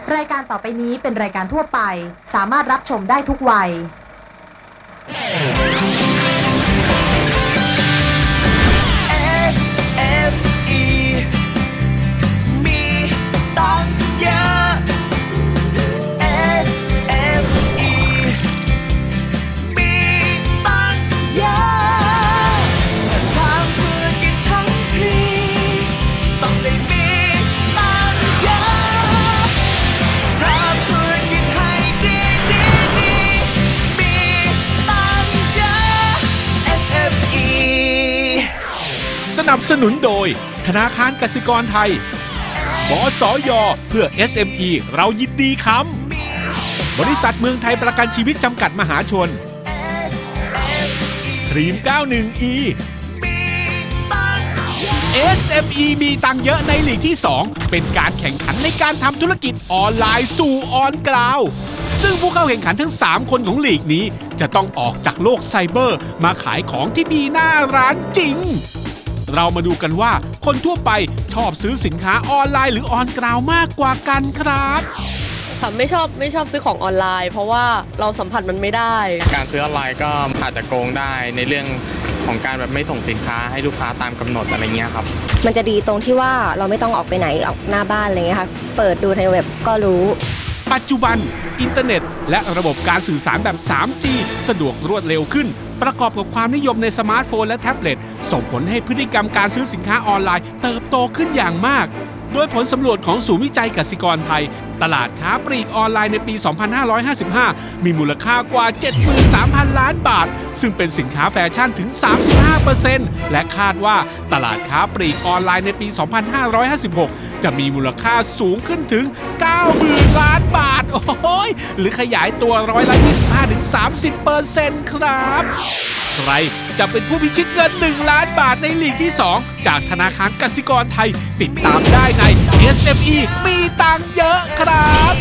รายการต่อไปนี้เป็นรายการทั่วไปสามารถรับชมได้ทุกวัย SME มีตังเยอะ SME มีตังเยอะจะทำธุรกิจทั้งทีต้องได้มีตังเยอะทำธุรกิจให้ดีมีตังเยอะ SME สนับสนุนโดยธนาคารกสิกรไทยบสย.เพื่อ SME เรายินดีค้ำบริษัทเมืองไทยประกันชีวิตจำกัดมหาชนครีม 91E SME มีตังเยอะในลีกที่ 2 เป็นการแข่งขันในการทำธุรกิจออนไลน์สู่ออนกราวด์ซึ่งผู้เข้าแข่งขันทั้ง 3 คนของลีกนี้จะต้องออกจากโลกไซเบอร์มาขายของที่มีหน้าร้านจริงเรามาดูกันว่าคนทั่วไปชอบซื้อสินค้าออนไลน์หรือออนกราวด์มากกว่ากันครับค่ะไม่ชอบซื้อของออนไลน์เพราะว่าเราสัมผัสมันไม่ได้การซื้อออนไลน์ก็อาจจะโกงได้ในเรื่องของการแบบไม่ส่งสินค้าให้ลูกค้าตามกำหนดอะไรเงี้ยครับมันจะดีตรงที่ว่าเราไม่ต้องออกไปไหนออกหน้าบ้านอะไรเงี้ยค่ะเปิดดูในเว็บก็รู้ปัจจุบันอินเทอร์เน็ตและระบบการสื่อสารแบบ 3G สะดวกรวดเร็วขึ้นประกอบกับความนิยมในสมาร์ทโฟนและแท็บเล็ตส่งผลให้พฤติกรรมการซื้อสินค้าออนไลน์เติบโตขึ้นอย่างมากโดยผลสำรวจของศูนย์วิจัยกสิกรไทยตลาดค้าปลีกออนไลน์ในปี 2555 มีมูลค่ากว่า 73,000 ล้านบาทซึ่งเป็นสินค้าแฟชั่นถึง 35% และคาดว่าตลาดค้าปลีกออนไลน์ในปี 2556 จะมีมูลค่าสูงขึ้นถึง 90,000 ล้านบาทโอ้ยหรือขยายตัว25-30% ครับใครจะเป็นผู้พิชิตเงิน1 ล้านบาทในลีกที่ 2 จากธนาคารกสิกรไทยติดตามได้ใน SME มีตังเยอะครับ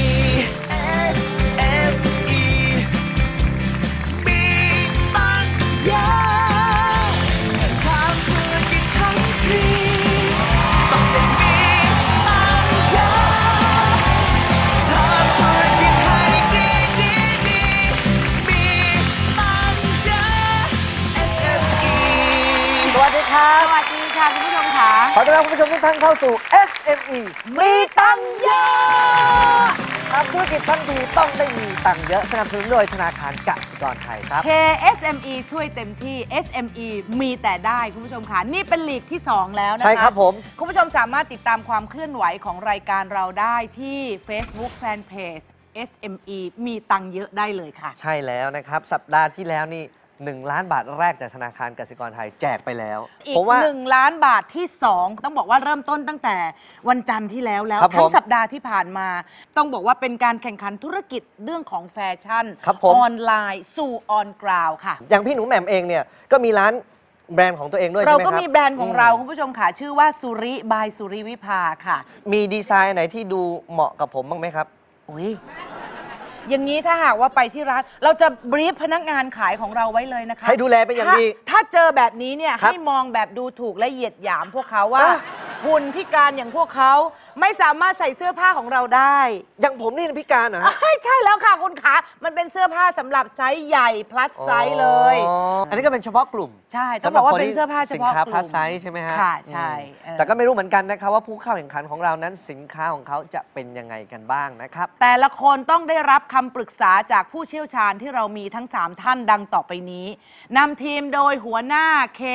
สวัสดีค่ะคุณผู้ชมค่ะขอต้อนรับคุณผู้ชมทุกท่านเข้าสู่ SME มีตังเยอะทำธุรกิจทันทีต้องได้มีตังเยอะสนับสนุนโดยธนาคารกสิกรไทยครับ SME ช่วยเต็มที่ SME มีแต่ได้คุณผู้ชมค่ะนี่เป็นลีกที่2แล้วนะคะใช่ครับผมคุณผู้ชมสามารถติดตามความเคลื่อนไหวของรายการเราได้ที่ Facebook Fanpage SME มีตังเยอะได้เลยค่ะใช่แล้วนะครับสัปดาห์ที่แล้วนี่1 ล้านบาทแรกจากธนาคารกสิกรไทยแจกไปแล้วอีก1 ล้านบาทที่2ต้องบอกว่าเริ่มต้นตั้งแต่วันจันทร์ที่แล้วทั้งสัปดาห์ที่ผ่านมาต้องบอกว่าเป็นการแข่งขันธุรกิจเรื่องของแฟชั่นออนไลน์สู่ออนกราวค่ะอย่างพี่หนูแหม่มเองเนี่ยก็มีร้านแบรนด์ของตัวเองด้วยใช่ไหมครับเราก็มีแบรนด์ของเราคุณผู้ชมค่ะชื่อว่าสุริบายสุริวิภาค่ะมีดีไซน์ไหนที่ดูเหมาะกับผมบ้างไหมครับอุ้ยอย่างนี้ถ้าหากว่าไปที่ร้านเราจะบรีฟพนักงานขายของเราไว้เลยนะคะให้ดูแลเป็นอย่างดีถ้าเจอแบบนี้เนี่ยให้มองแบบดูถูกและเหยียดหยามพวกเขาว่าหุ่นพิการอย่างพวกเขาไม่สามารถใส่เสื้อผ้าของเราได้อย่างผมนี่พิการเหรอใช่แล้วค่ะคุณขามันเป็นเสื้อผ้าสำหรับไซส์ใหญ่พลัสไซส์เลยอันนี้ก็เป็นเฉพาะกลุ่มใช่ต้องบอกว่าเป็นเสื้อผ้าเฉพาะกลุ่มสินค้าพลัสไซส์ใช่ไหมฮะค่ะใช่แต่ก็ไม่รู้เหมือนกันนะครับว่าผู้เข้าแข่งขันของเรานั้นสินค้าของเขาจะเป็นยังไงกันบ้างนะครับแต่ละคนต้องได้รับคำปรึกษาจากผู้เชี่ยวชาญที่เรามีทั้ง3ท่านดังต่อไปนี้นำทีมโดยหัวหน้า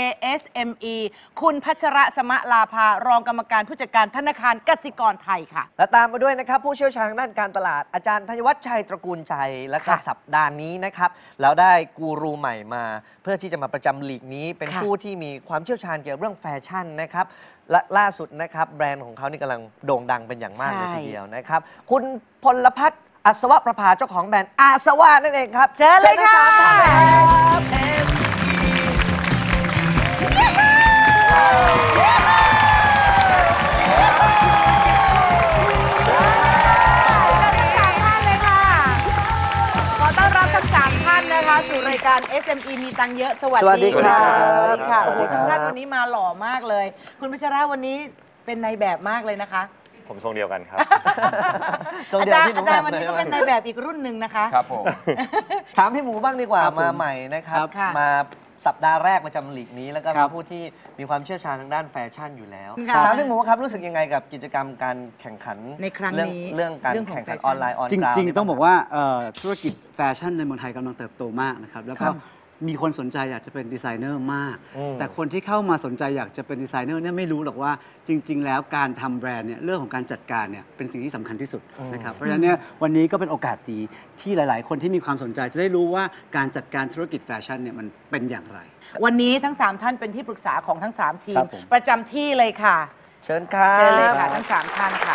KSME คุณพัชระสมะลาภารองกรรมการผู้จัดการธนาคารกสิกรไทยค่ะและตามมาด้วยนะครับผู้เชี่ยวชาญด้านการตลาดอาจารย์ธัญวัฒน์ชัยตระกูลชัยและก็สัปดาห์นี้นะครับเราได้กูรูใหม่มาเพื่อที่จะมาประจำลีกนี้เป็นผู้ที่มีความเชี่ยวชาญเกี่ยวกับเรื่องแฟชั่นนะครับและล่าสุดนะครับแบรนด์ของเขานี่กำลังโด่งดังเป็นอย่างมากเลยทีเดียวนะครับคุณพลพัฒน์อัศวประภาเจ้าของแบรนด์อาสวะนั่นเองครับเชิญเลยค่ะสู่รายการ SME มีตังเยอะสวัสดีค่ะโอ้โหทุกท่านวันนี้มาหล่อมากเลยคุณพัชระวันนี้เป็นนายแบบมากเลยนะคะผมทรงเดียวกันครับทรงเดียวที่หนูอาจารย์แหวันม่มนี้เลยก็เป็นในแบบอีกรุ่นหนึ่งนะคะครับผมถามพี่หมูบ้างดีกว่าครับผมมาใหม่นะครับค่ะมาสัปดาห์แรกประจำลีกนี้ แล้วก็ครัเป็นบผู้ที่มีความเชี่ยวชาญทางด้านแฟชั่นอยู่แล้วค่ะถามพี่หมูครับรู้สึกยังไงกับกิจกรรมการแข่งขันในครั้งนี้เรื่องการเรื่องของแข่งขันแฟชั่นออนไลน์ออนจกราวริงๆ ต้องบอกว่าธุรกิจแฟชั่นในเมืองไทยกำลังเติบโตมากนะครับ แล้วก็ครับมีคนสนใจอยากจะเป็นดีไซเนอร์มากอืมแต่คนที่เข้ามาสนใจอยากจะเป็นดีไซเนอร์เนี่ยไม่รู้หรอกว่าจริง ๆ แล้วการทำแบรนด์เนี่ยเรื่องของการจัดการเนี่ยเป็นสิ่งที่สำคัญที่สุดนะครับ เพราะฉะนั้นเนี่ยวันนี้ก็เป็นโอกาสดีที่หลาย ๆ คนที่มีความสนใจจะได้รู้ว่าการจัดการธุรกิจแฟชั่นเนี่ยมันเป็นอย่างไรวันนี้ทั้ง 3 ท่านเป็นที่ปรึกษาของทั้ง 3 ทีครัมบผมประจำที่เลยค่ะเชิญครับเชิญเลยค่ะทั้ง 3 ท่านค่ะ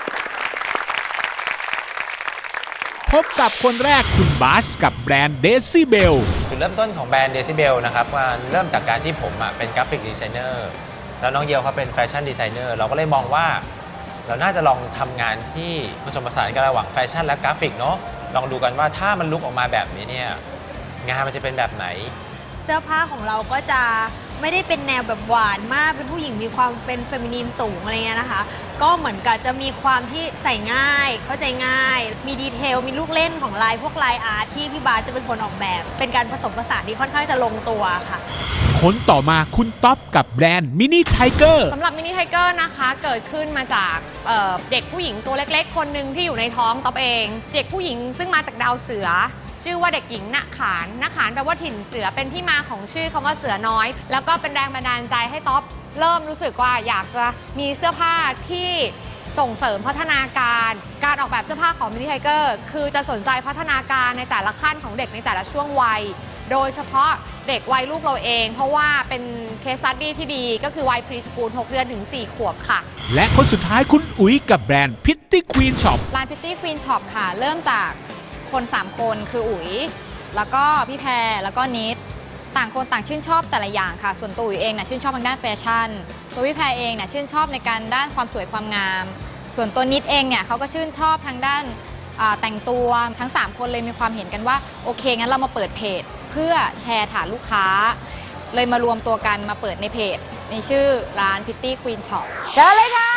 พบกับคนแรกคุณบาสกับแบรนด์เดซิเบลจุดเริ่มต้นของแบรนด์ Decibel นะครับว่าเริ่มจากการที่ผมเป็นกราฟิกดีไซเนอร์แล้วน้องเยียวเขาเป็นแฟชั่นดีไซเนอร์เราก็เลยมองว่าเราน่าจะลองทำงานที่ผสมผสานกันระหว่างแฟชั่นและกราฟิกเนาะลองดูกันว่าถ้ามันลุกออกมาแบบนี้เนี่ยงานมันจะเป็นแบบไหนเสื้อผ้าของเราก็จะไม่ได้เป็นแนวแบบหวานมากเป็นผู้หญิงมีความเป็นเฟมินีนสูงอะไรเงี้ยนะคะ ก็เหมือนกับจะมีความที่ใส่ง่ายเข้าใจง่าย มีดีเทลมีลูกเล่นของลายพวกลายอาร์ตที่พี่บาสจะเป็นคนออกแบบ เป็นการผสมผสานที่ค่อนข้างจะลงตัวค่ะคนต่อมาคุณท็อปกับแบรนด์มินิไทเกอร์สำหรับมินิไทเกอร์นะคะเกิดขึ้นมาจากเด็กผู้หญิงตัวเล็กๆ คนหนึ่งที่อยู่ในท้องต๊อบเอง เด็กผู้หญิงซึ่งมาจากดาวเสือ ชื่อว่าเด็กหญิงณขานแปลว่าถิ่นเสือเป็นที่มาของชื่อคำว่าเสือน้อย แล้วก็เป็นแรงบันดาลใจให้ต๊อบเริ่มรู้สึกว่าอยากจะมีเสื้อผ้าที่ส่งเสริมพัฒนาการออกแบบเสื้อผ้าของมินิไทเกอร์คือจะสนใจพัฒนาการในแต่ละขั้นของเด็กในแต่ละช่วงวัย โดยเฉพาะเด็กวัยลูกเราเอง เพราะว่าเป็นเคสสตัดดี้ที่ดีก็คือวัยพรีสคูล6 เดือนถึง 4 ขวบค่ะและคนสุดท้ายคุณอุ๋ยกับแบรนด์พิตตี้ควีนช็อปร้าน Pretty Queen Shop ค่ะ เริ่มจากคน 3 คนคืออุ๋ย แล้วก็พี่แพรแล้วก็นิดต่างคนต่างชื่นชอบแต่ละอย่างค่ะ ส่วนตัวอุ๋ยเองชื่นชอบทางด้านแฟชั่น ตัวพี่แพรเองชื่นชอบในการด้านความสวยความงาม ส่วนตัวนิดเองเขาก็ชื่นชอบทางด้านแต่งตัวทั้ง 3 คนเลยมีความเห็นกันว่าโอเคงั้นเรามาเปิดเพจเพื่อแชร์ฐานลูกค้า เลยมารวมตัวกันมาเปิดในเพจในชื่อร้าน Pretty Queen Shop เชิญเลยค่ะ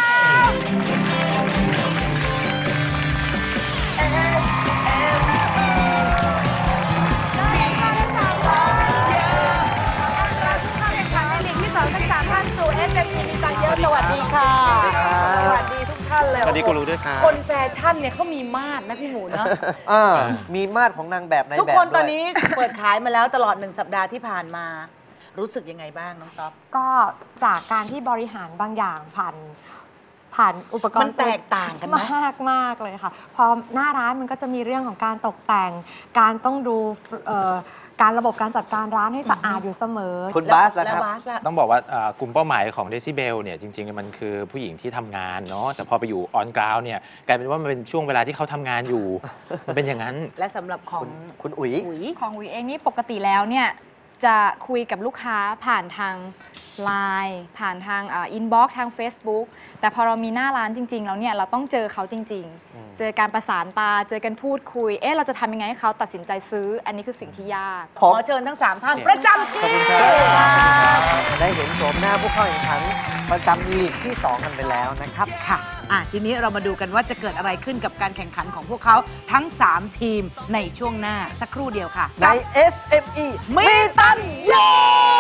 สวัสดีค่ะ สวัสดีทุกท่านเลยสวัสดีกูรูด้วยครับคนแฟชั่นเนี่ยเขามีมาดนะพี่หมูเนาะมีมาตรของนางแบบในแบบทุกคนตอนด้วยนี้เปิดขายมาแล้วตลอด1 สัปดาห์ที่ผ่านมา รู้สึกยังไงบ้างน้องต๊อบก็จากการที่บริหารบางอย่างผ่านอุปกรณ์มันแตกต่างกันไหมมากเลยค่ะ พอหน้าร้านมันก็จะมีเรื่องของการตกแต่ง การต้องดูการระบบการจัดการร้านให้สะอาดอยู่เสมอคุณบาสล่ะครับต้องบอกว่ากลุ่มเป้าหมายของ Decibel เนี่ยจริงๆมันคือผู้หญิงที่ทำงานเนาะแต่พอไปอยู่ออนกราวเนี่ยกลายเป็นว่ามันเป็นช่วงเวลาที่เขาทำงานอยู่ มันเป็นอย่างนั้นและสำหรับของคุณอุ๋ยของอุ๋ยเองนี่ปกติแล้วจะคุยกับลูกค้าผ่านทาง LINE ผ่านทางอินบ็อกซ์ทาง Facebook แต่พอเรามีหน้าร้านจริงๆแล้วเราต้องเจอเขาจริงๆ เจอการประสานตาเจอกันพูดคุยเราจะทำยังไงให้เขาตัดสินใจซื้ออันนี้คือสิ่งที่ยากขอเชิญทั้ง 3 ท่านประจำที่ได้เห็นโฉมหน้าผู้เข้าแข่งขันประจำลีกที่ 2 กันไปแล้วนะครับค่ะทีนี้เรามาดูกันว่าจะเกิดอะไรขึ้นกับการแข่งขันของพวกเขาทั้ง 3 ทีมในช่วงหน้าสักครู่เดียวค่ะใน SME มีตันยา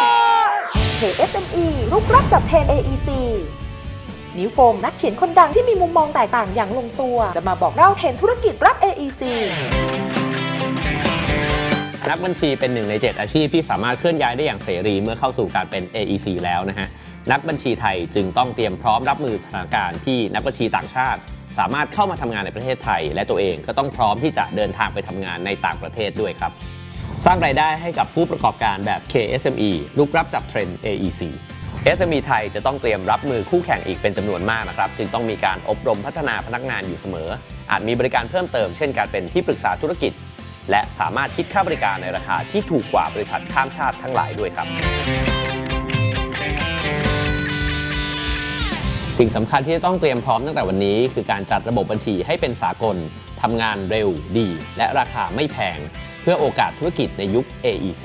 KSME รุกรับจับเทรน AEC นิ้วโปมนักเขียนคนดังที่มีมุมมองแตกต่างอย่างลงตัวจะมาบอกเล่าเทรนธุรกิจรับ AEC นักบัญชีเป็น1 ใน 7 อาชีพที่สามารถเคลื่อนย้ายได้อย่างเสรีเมื่อเข้าสู่การเป็น AEC แล้วนะฮะนักบัญชีไทยจึงต้องเตรียมพร้อมรับมือสถานการณ์ที่นักบัญชีต่างชาติสามารถเข้ามาทำงานในประเทศไทยและตัวเองก็ต้องพร้อมที่จะเดินทางไปทำงานในต่างประเทศด้วยครับสร้างรายได้ให้กับผู้ประกอบการแบบ KSME รุกรับจับเทรนด์ AEC SME ไทยจะต้องเตรียมรับมือคู่แข่งอีกเป็นจำนวนมากนะครับจึงต้องมีการอบรมพัฒนาพนักงานอยู่เสมออาจมีบริการเพิ่มเติมเช่นการเป็นที่ปรึกษาธุรกิจและสามารถคิดค่าบริการในราคาที่ถูกกว่าบริษัทข้ามชาติทั้งหลายด้วยครับสิ่งสำคัญที่จะต้องเตรียมพร้อมตั้งแต่วันนี้คือการจัดระบบบัญชีให้เป็นสากลทำงานเร็วดีและราคาไม่แพงเพื่อโอกาสธุรกิจในยุค AEC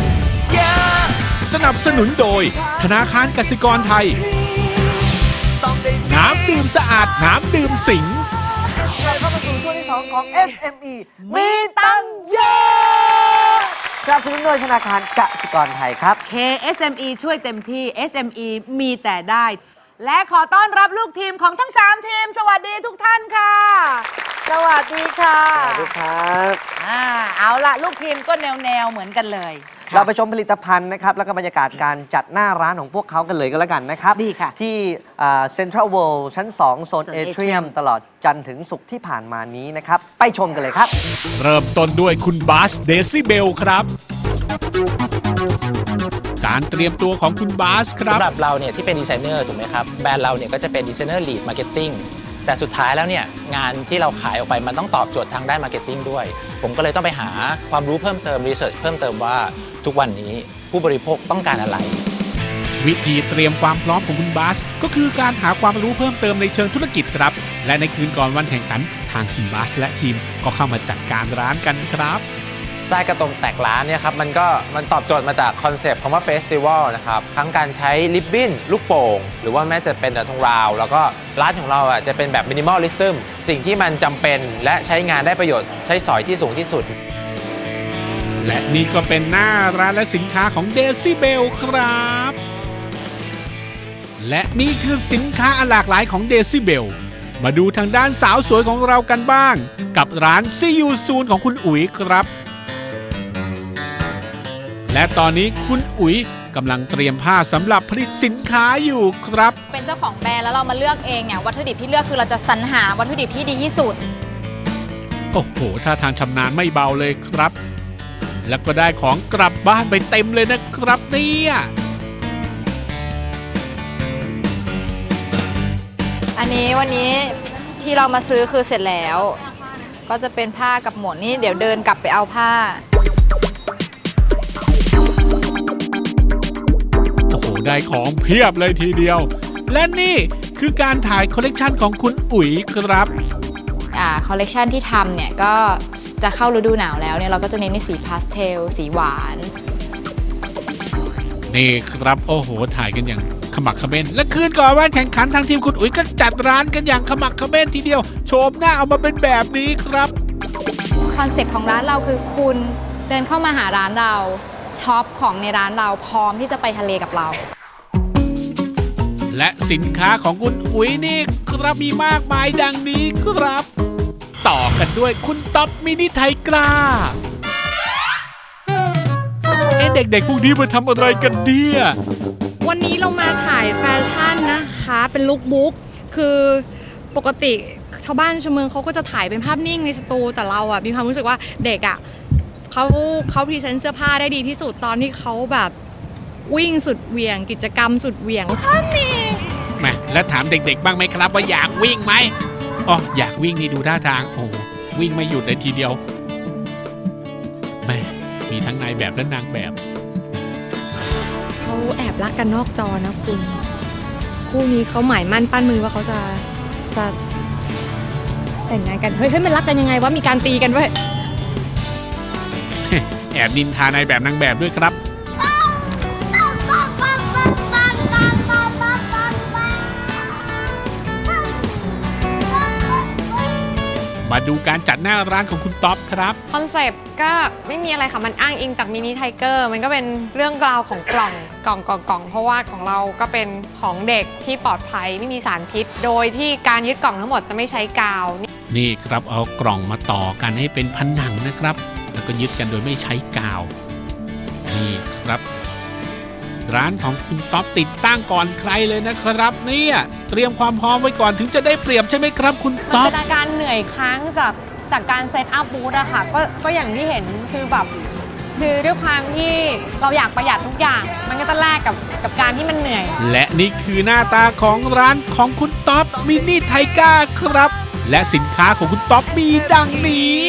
สนับสนุนโดยธนาคารกสิกรไทยต้องน้ำดื่มสะอาดน้ำดื่มสิงเราเข้ามาสู่ช่วงที่ 2 ของ SME มีตังเยอะสนับสนุนโดยธนาคารกสิกรไทยครับ KSME ช่วยเต็มที่ SME มีแต่ได้ และขอต้อนรับลูกทีมของทั้ง 3 ทีม สวัสดีทุกท่านค่ะ สวัสดีค่ะสวัสดีครับเอาละลูกทีมก็แนวเหมือนกันเลยเราไปชมผลิตภัณฑ์นะครับแล้วก็บรรยากาศการจัดหน้าร้านของพวกเขากันเลยก็แล้วกันนะครับดีค่ะที่เซ็นทรัลเวิลด์ชั้น 2 โซนเอเทรียมตลอดจันทร์ถึงศุกร์ที่ผ่านมานี้นะครับ ไปชมกันเลยครับเริ่มต้นด้วยคุณบาสเดซิเบลครับ การเตรียมตัวของคุณบาสครับสำหรับเราเนี่ยที่เป็นดีไซเนอร์ถูกไหมครับแบรนด์เราเนี่ยก็จะเป็นดีไซเนอร์ลีดมาร์เก็ตติ้งแต่สุดท้ายแล้วเนี่ยงานที่เราขายออกไปมันต้องตอบโจทย์ทางด้านมาร์เก็ตติ้งด้วยผมก็เลยต้องไปหาความรู้เพิ่มเติมรีเสิร์ชเพิ่มเติมว่าทุกวันนี้ผู้บริโภคต้องการอะไรวิธีเตรียมความพร้อมของคุณบาสก็คือการหาความรู้เพิ่มเติมในเชิงธุรกิจครับและในคืนก่อนวันแข่งขันทางคุณบาสและทีมก็เข้ามาจัดการร้านกันครับได้กระตรงแตกร้านเนี่ยครับมันตอบโจทย์มาจากคอนเซปต์คำว่าเฟสติวัลนะครับทั้งการใช้ริบบิ้นลูกโป่งหรือว่าแม้จะเป็นธงราวแล้วก็ร้านของเราจะเป็นแบบมินิมอลลิซึมสิ่งที่มันจำเป็นและใช้งานได้ประโยชน์ใช้สอยที่สูงที่สุดและนี่ก็เป็นหน้าร้านและสินค้าของเดซิเบลครับและนี่คือสินค้าอันหลากหลายของเดซิเบลมาดูทางด้านสาวสวยของเรากันบ้างกับร้าน See You Soon ของคุณอุ๋ยครับและตอนนี้คุณอุ๋ยกำลังเตรียมผ้าสำหรับผลิตสินค้าอยู่ครับเป็นเจ้าของแบรนด์แล้วเรามาเลือกเองเนี่ยวัตถุดิบที่เลือกคือเราจะสรรหาวัตถุดิบที่ดีที่สุดโอ้โหท่าทางชำนาญไม่เบาเลยครับแล้วก็ได้ของกลับบ้านไปเต็มเลยนะครับเนี่ยอันนี้วันนี้ที่เรามาซื้อคือเสร็จแล้วก็จะเป็นผ้ากับหมวกนี่เดี๋ยวเดินกลับไปเอาผ้าโอ้โหได้ของเพียบเลยทีเดียวและนี่คือการถ่ายคอลเลกชันของคุณอุ๋ยครับคอลเลกชันที่ทำเนี่ยก็จะเข้าฤดูหนาวแล้วเนี่ยเราก็จะเน้นในสีพาสเทลสีหวานนี่ครับโอ้โหถ่ายกันอย่างขมักเขม้นและคืนก่อนวันแข่งขันทางทีมคุณอุ๋ยก็จัดร้านกันอย่างขมักเขม้นทีเดียวโฉมหน้าเอามาเป็นแบบนี้ครับคอนเซ็ปต์ของร้านเราคือคุณเดินเข้ามาหาร้านเราช็อปของในร้านเราพร้อมที่จะไปทะเลกับเราและสินค้าของคุณอุ๋ยนี่ครับมีมากมายดังนี้ครับต่อกันด้วยคุณต๊อปมินิไทกล้าเด็กๆพวกนี้มาทำอะไรกันเนี่ยวันนี้เรามาถ่ายแฟชั่นนะคะเป็นลุคบุ๊กคือปกติชาวบ้านชาวเมืองเขาก็จะถ่ายเป็นภาพนิ่งในสตูแต่เรามีความรู้สึกว่าเด็กเขาพรีเซนต์เสื้อผ้าได้ดีที่สุดตอนที่เขาแบบวิ่งสุดเหวี่ยงกิจกรรมสุดเหวี่ยงท่านนี่แม่แล้วถามเด็กๆบ้างไหมครับว่าอยากวิ่งไหมอ๋ออยากวิ่งนี่ดูท่าทางโอ้วิ่งไม่หยุดเลยทีเดียวแม่มีทั้งนายแบบและนางแบบเขาแอบรักกันนอกจอนะคุณคู่นี้เขาหมายมั่นปั้นมือว่าเขาจะแต่งงานกันเฮ้ยมันรักกันยังไงวะมีการตีกันด้วยแอบนินทานายแบบนางแบบด้วยครับมาดูการจัดหน้าร้านของคุณต๊อปครับคอนเซปต์ก็ไม่มีอะไรค่ะมันอ้างอิงจากมินิไทเกอร์มันก็เป็นเรื่องราวของกล่องเพราะว่าของเราก็เป็นของเด็กที่ปลอดภัยไม่มีสารพิษโดยที่การยึดกล่องทั้งหมดจะไม่ใช้กาวนี่ครับเอากล่องมาต่อกันให้เป็นผนังนะครับแล้วก็ยึดกันโดยไม่ใช้กาวนี่ครับร้านของคุณต๊อปติดตั้งก่อนใครเลยนะครับเนี่ยเตรียมความพร้อมไว้ก่อนถึงจะได้เปรียบใช่ไหมครับคุณต๊อปมันเป็นการเหนื่อยค้างจากการเซตอัพบูธอะค่ะก็อย่างที่เห็นคือแบบคือด้วยความที่เราอยากประหยัดทุกอย่างมันก็ต้องแลกกับการที่มันเหนื่อยและนี่คือหน้าตาของร้านของคุณต๊อปมินิไทก้าครับและสินค้าของคุณต๊อปมีดังนี้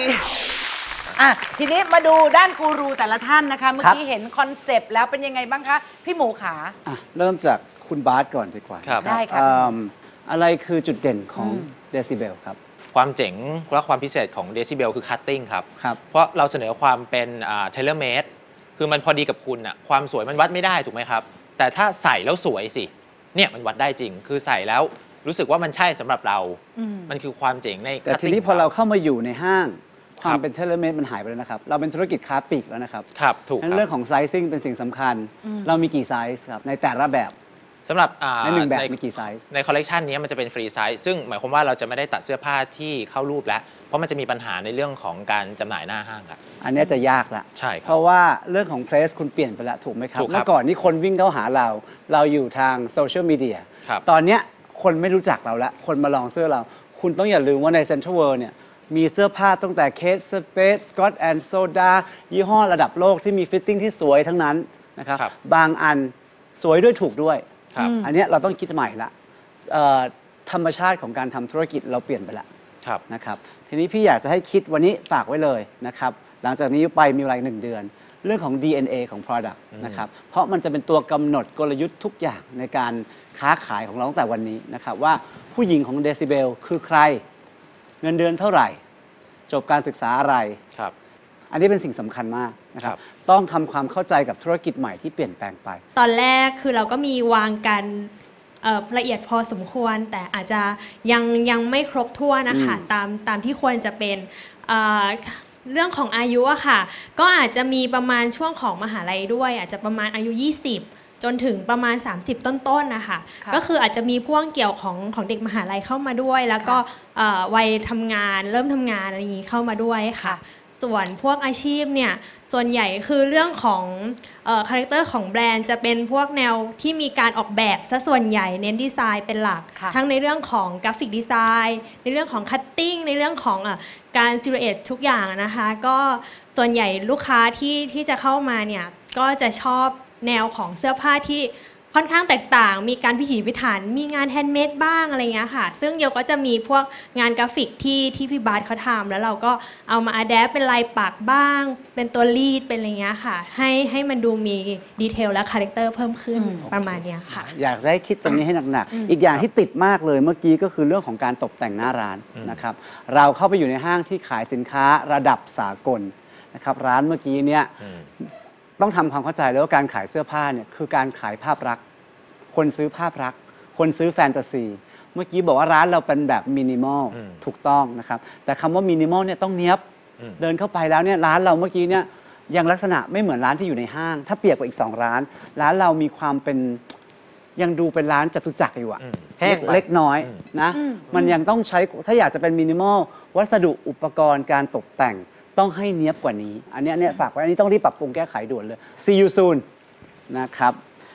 ทีนี้มาดูด้านกูรูแต่ละท่านนะคะเมื่อกี้เห็นคอนเซปต์แล้วเป็นยังไงบ้างคะพี่หมูขาเริ่มจากคุณบาสก่อนดีกว่าได้ค่ะอะไรคือจุดเด่นของเดซิเบลครับความเจ๋งและความพิเศษของเดซิเบลคือคัตติ้งครับเพราะเราเสนอความเป็นเทเลเมดคือมันพอดีกับคุณอะความสวยมันวัดไม่ได้ถูกไหมครับแต่ถ้าใส่แล้วสวยสิเนี่ยมันวัดได้จริง คือใส่แล้วรู้สึกว่ามันใช่สำหรับเรา มันคือความเจ๋งในแต่ทีนี้พอเราเข้ามาอยู่ในห้างความเป็นเทเลเมดมันหายไปแล้วนะครับเราเป็นธุรกิจค้าปลีกแล้วนะครับครับถูกครับเรื่องของไซซิ่งเป็นสิ่งสำคัญเรามีกี่ไซส์ครับในแต่ละแบบสำหรับในหนึ่งแบบมีกี่ไซส์ในคอลเลกชันนี้มันจะเป็นฟรีไซส์ซึ่งหมายความว่าเราจะไม่ได้ตัดเสื้อผ้าที่เข้ารูปแล้ว เพราะมันจะมีปัญหาในเรื่องของการจำหน่ายหน้าห้างครับอันนี้จะยากละใช่เพราะว่าเรื่องของเพลสคุณเปลี่ยนไปแล้วถูกไหมครับเมื่อก่อนนี้คนวิ่งเข้าหาเราอยู่ทางโซเชียลมีเดียตอนนี้คนไม่รู้จักเราแล้วคนมาลองเสื้อเราคุณต้องอย่าลืมว่าในเซ็นทรัลเวิลด์เนี่ยมีเสื้อผ้าตั้งแต่เคทสเปซสกอตแอนด์โซดายี่ห้อระดับโลกที่มีฟิตติ้งที่สวยทั้งนั้นนะครับบางอันสวยด้วยถูกด้วยอันนี้เราต้องคิดใหม่ละธรรมชาติของการทำธุรกิจเราเปลี่ยนไปแล้วนะครับทีนี้พี่อยากจะให้คิดวันนี้ฝากไว้เลยนะครับหลังจากนี้ไปมีเวลา1 เดือนเรื่องของ DNA ของ Product นะครับเพราะมันจะเป็นตัวกำหนดกลยุทธ์ทุกอย่างในการค้าขายของเราตั้งแต่วันนี้นะครับว่าผู้หญิงของ Decibel คือใครเงินเดือนเท่าไหร่จบการศึกษาอะไรอันนี้เป็นสิ่งสำคัญมากนะครับต้องทำความเข้าใจกับธุรกิจใหม่ที่เปลี่ยนแปลงไปตอนแรกคือเราก็มีวางกันละเอียดพอสมควรแต่อาจจะยังไม่ครบถ้วนนะคะตามที่ควรจะเป็นเรื่องของอายุอะค่ะก็อาจจะมีประมาณช่วงของมหาลัยด้วยอาจจะประมาณอายุ20จนถึงประมาณ30ต้นๆนะคะก็คืออาจจะมีพ่วงเกี่ยวของเด็กมหาลัยเข้ามาด้วยแล้วก็วัยทำงานเริ่มทำงานอะไรอย่างนี้เข้ามาด้วยค่ะส่วนพวกอาชีพเนี่ยส่วนใหญ่คือเรื่องของคาแรคเตอร์ของแบรนด์จะเป็นพวกแนวที่มีการออกแบบซะส่วนใหญ่เน้นดีไซน์เป็นหลักทั้งในเรื่องของกราฟิกดีไซน์ในเรื่องของคัตติ้งในเรื่องของการซิลูเอททุกอย่างนะคะก็ส่วนใหญ่ลูกค้าที่จะเข้ามาเนี่ยก็จะชอบแนวของเสื้อผ้าที่ค่อนข้างแตกต่างมีการพิถีพิถันมีงานแฮนด์เมดบ้างอะไรเงี้ยค่ะซึ่งโยก็จะมีพวกงานกราฟิกที่พี่บาสเขาทำแล้วเราก็เอามาอัดแอปเป็นลายปักบ้างเป็นตัวลีดเป็นอะไรเงี้ยค่ะให้มันดูมีดีเทลและคาแรคเตอร์เพิ่มขึ้นประมาณเนี้ยค่ะอยากให้คิดตรงนี้ให้หนักๆอีกอย่างที่ติดมากเลยเมื่อกี้ก็คือเรื่องของการตกแต่งหน้าร้านนะครับเราเข้าไปอยู่ในห้างที่ขายสินค้าระดับสากลนะครับร้านเมื่อกี้เนี่ยต้องทำความเข้าใจแล้วว่าการขายเสื้อผ้าเนี่ยคือการขายภาพลักษณ์คนซื้อภาพลักษณ์คนซื้อแฟนตาซีเมื่อกี้บอกว่าร้านเราเป็นแบบมินิมอลถูกต้องนะครับแต่คำว่ามินิมอลเนี่ยต้องเนี๊ยบเดินเข้าไปแล้วเนี่ยร้านเราเมื่อกี้เนี่ยยังลักษณะไม่เหมือนร้านที่อยู่ในห้างถ้าเปรียบกับอีก2ร้านเรามีความเป็นยังดูเป็นร้านจตุจักรอยู่อะเล็กน้อยนะมันยังต้องใช้ถ้าอยากจะเป็นมินิมอลวัสดุอุปกรณ์การตกแต่งต้องให้เนี๊ยบกว่านี้อันนี้ฝากไว้อันนี้ต้องรีบปรับปรุงแก้ไขด่วนเลย See you soon นะครับ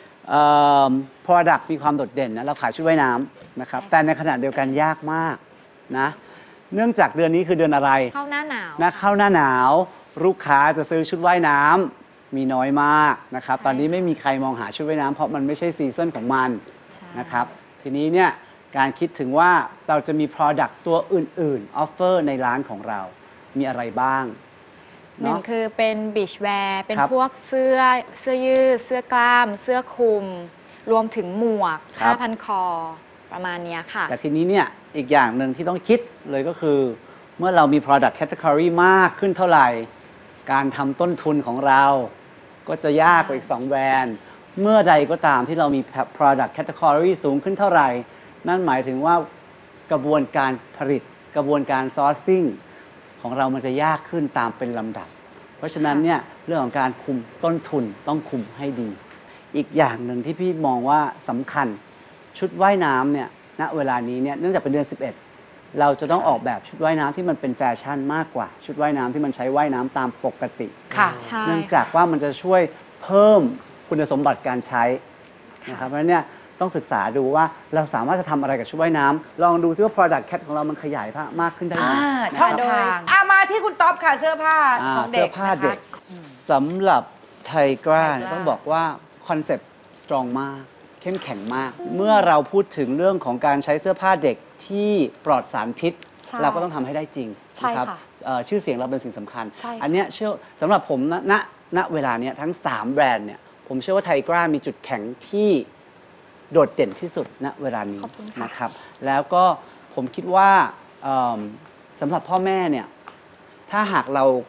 Product มีความโดดเด่นนะเราขายชุดว่ายน้ำนะครับแต่ในขณะเดียวกันยากมากนะเนื่องจากเดือนนี้คือเดือนอะไรเข้าหน้าหนาวนะเข้าหน้าหนาวลูกค้าจะซื้อชุดว่ายน้ำมีน้อยมากนะครับตอนนี้ไม่มีใครมองหาชุดว่ายน้ำเพราะมันไม่ใช่ซีซั่นของมันนะครับทีนี้เนี่ยการคิดถึงว่าเราจะมี Product ตัวอื่นๆ Offer ในร้านของเรามีอะไรบ้างหนึ่งคือเป็นบีชแวร์เป็นพวกเสื้อยืดเสื้อกล้ามเสื้อคลุมรวมถึงหมวกผ้าพันคอประมาณนี้ค่ะแต่ทีนี้เนี่ยอีกอย่างหนึ่งที่ต้องคิดเลยก็คือเมื่อเรามี product category มากขึ้นเท่าไหร่การทำต้นทุนของเราก็จะยากกว่าอีก2แบรนด์เมื่อใดก็ตามที่เรามี product category สูงขึ้นเท่าไหร่นั่นหมายถึงว่ากระบวนการผลิตกระบวนการ sourcingของเรามันจะยากขึ้นตามเป็นลำดับเพราะฉะนั้นเนี่ยเรื่องของการคุมต้นทุนต้องคุมให้ดีอีกอย่างหนึ่งที่พี่มองว่าสำคัญชุดว่ายน้ำเนี่ยณเวลานี้เนี่ยเนื่องจากเป็นเดือน11เราจะต้องออกแบบชุดว่ายน้ำที่มันเป็นแฟชั่นมากกว่าชุดว่ายน้ำที่มันใช้ว่ายน้ำตามปกติเนื่องจากว่ามันจะช่วยเพิ่มคุณสมบัติการใช้นะครับเพราะฉะนั้นเนี่ยต้องศึกษาดูว่าเราสามารถจะทำอะไรกับชุดว่ายน้ำลองดูซิว่า product cat ของเรามันขยายมากขึ้นได้ไหมช่องทางมาที่คุณต๊อบค่ะเสื้อผ้าของเด็กเสื้อผ้าเด็กสำหรับไทกราต้องบอกว่าคอนเซ็ปต์สตรองมากเข้มแข็งมากเมื่อเราพูดถึงเรื่องของการใช้เสื้อผ้าเด็กที่ปลอดสารพิษเราก็ต้องทำให้ได้จริงนะครับชื่อเสียงเราเป็นสิ่งสำคัญอันนี้เชื่อสำหรับผมณเวลานี้ทั้ง3แบรนด์เนี่ยผมเชื่อว่าไทกรามีจุดแข็งที่โดดเด่นที่สุดณเวลานี้นะครับแล้วก็ผมคิดว่าสำหรับพ่อแม่เนี่ยถ้าหากเรา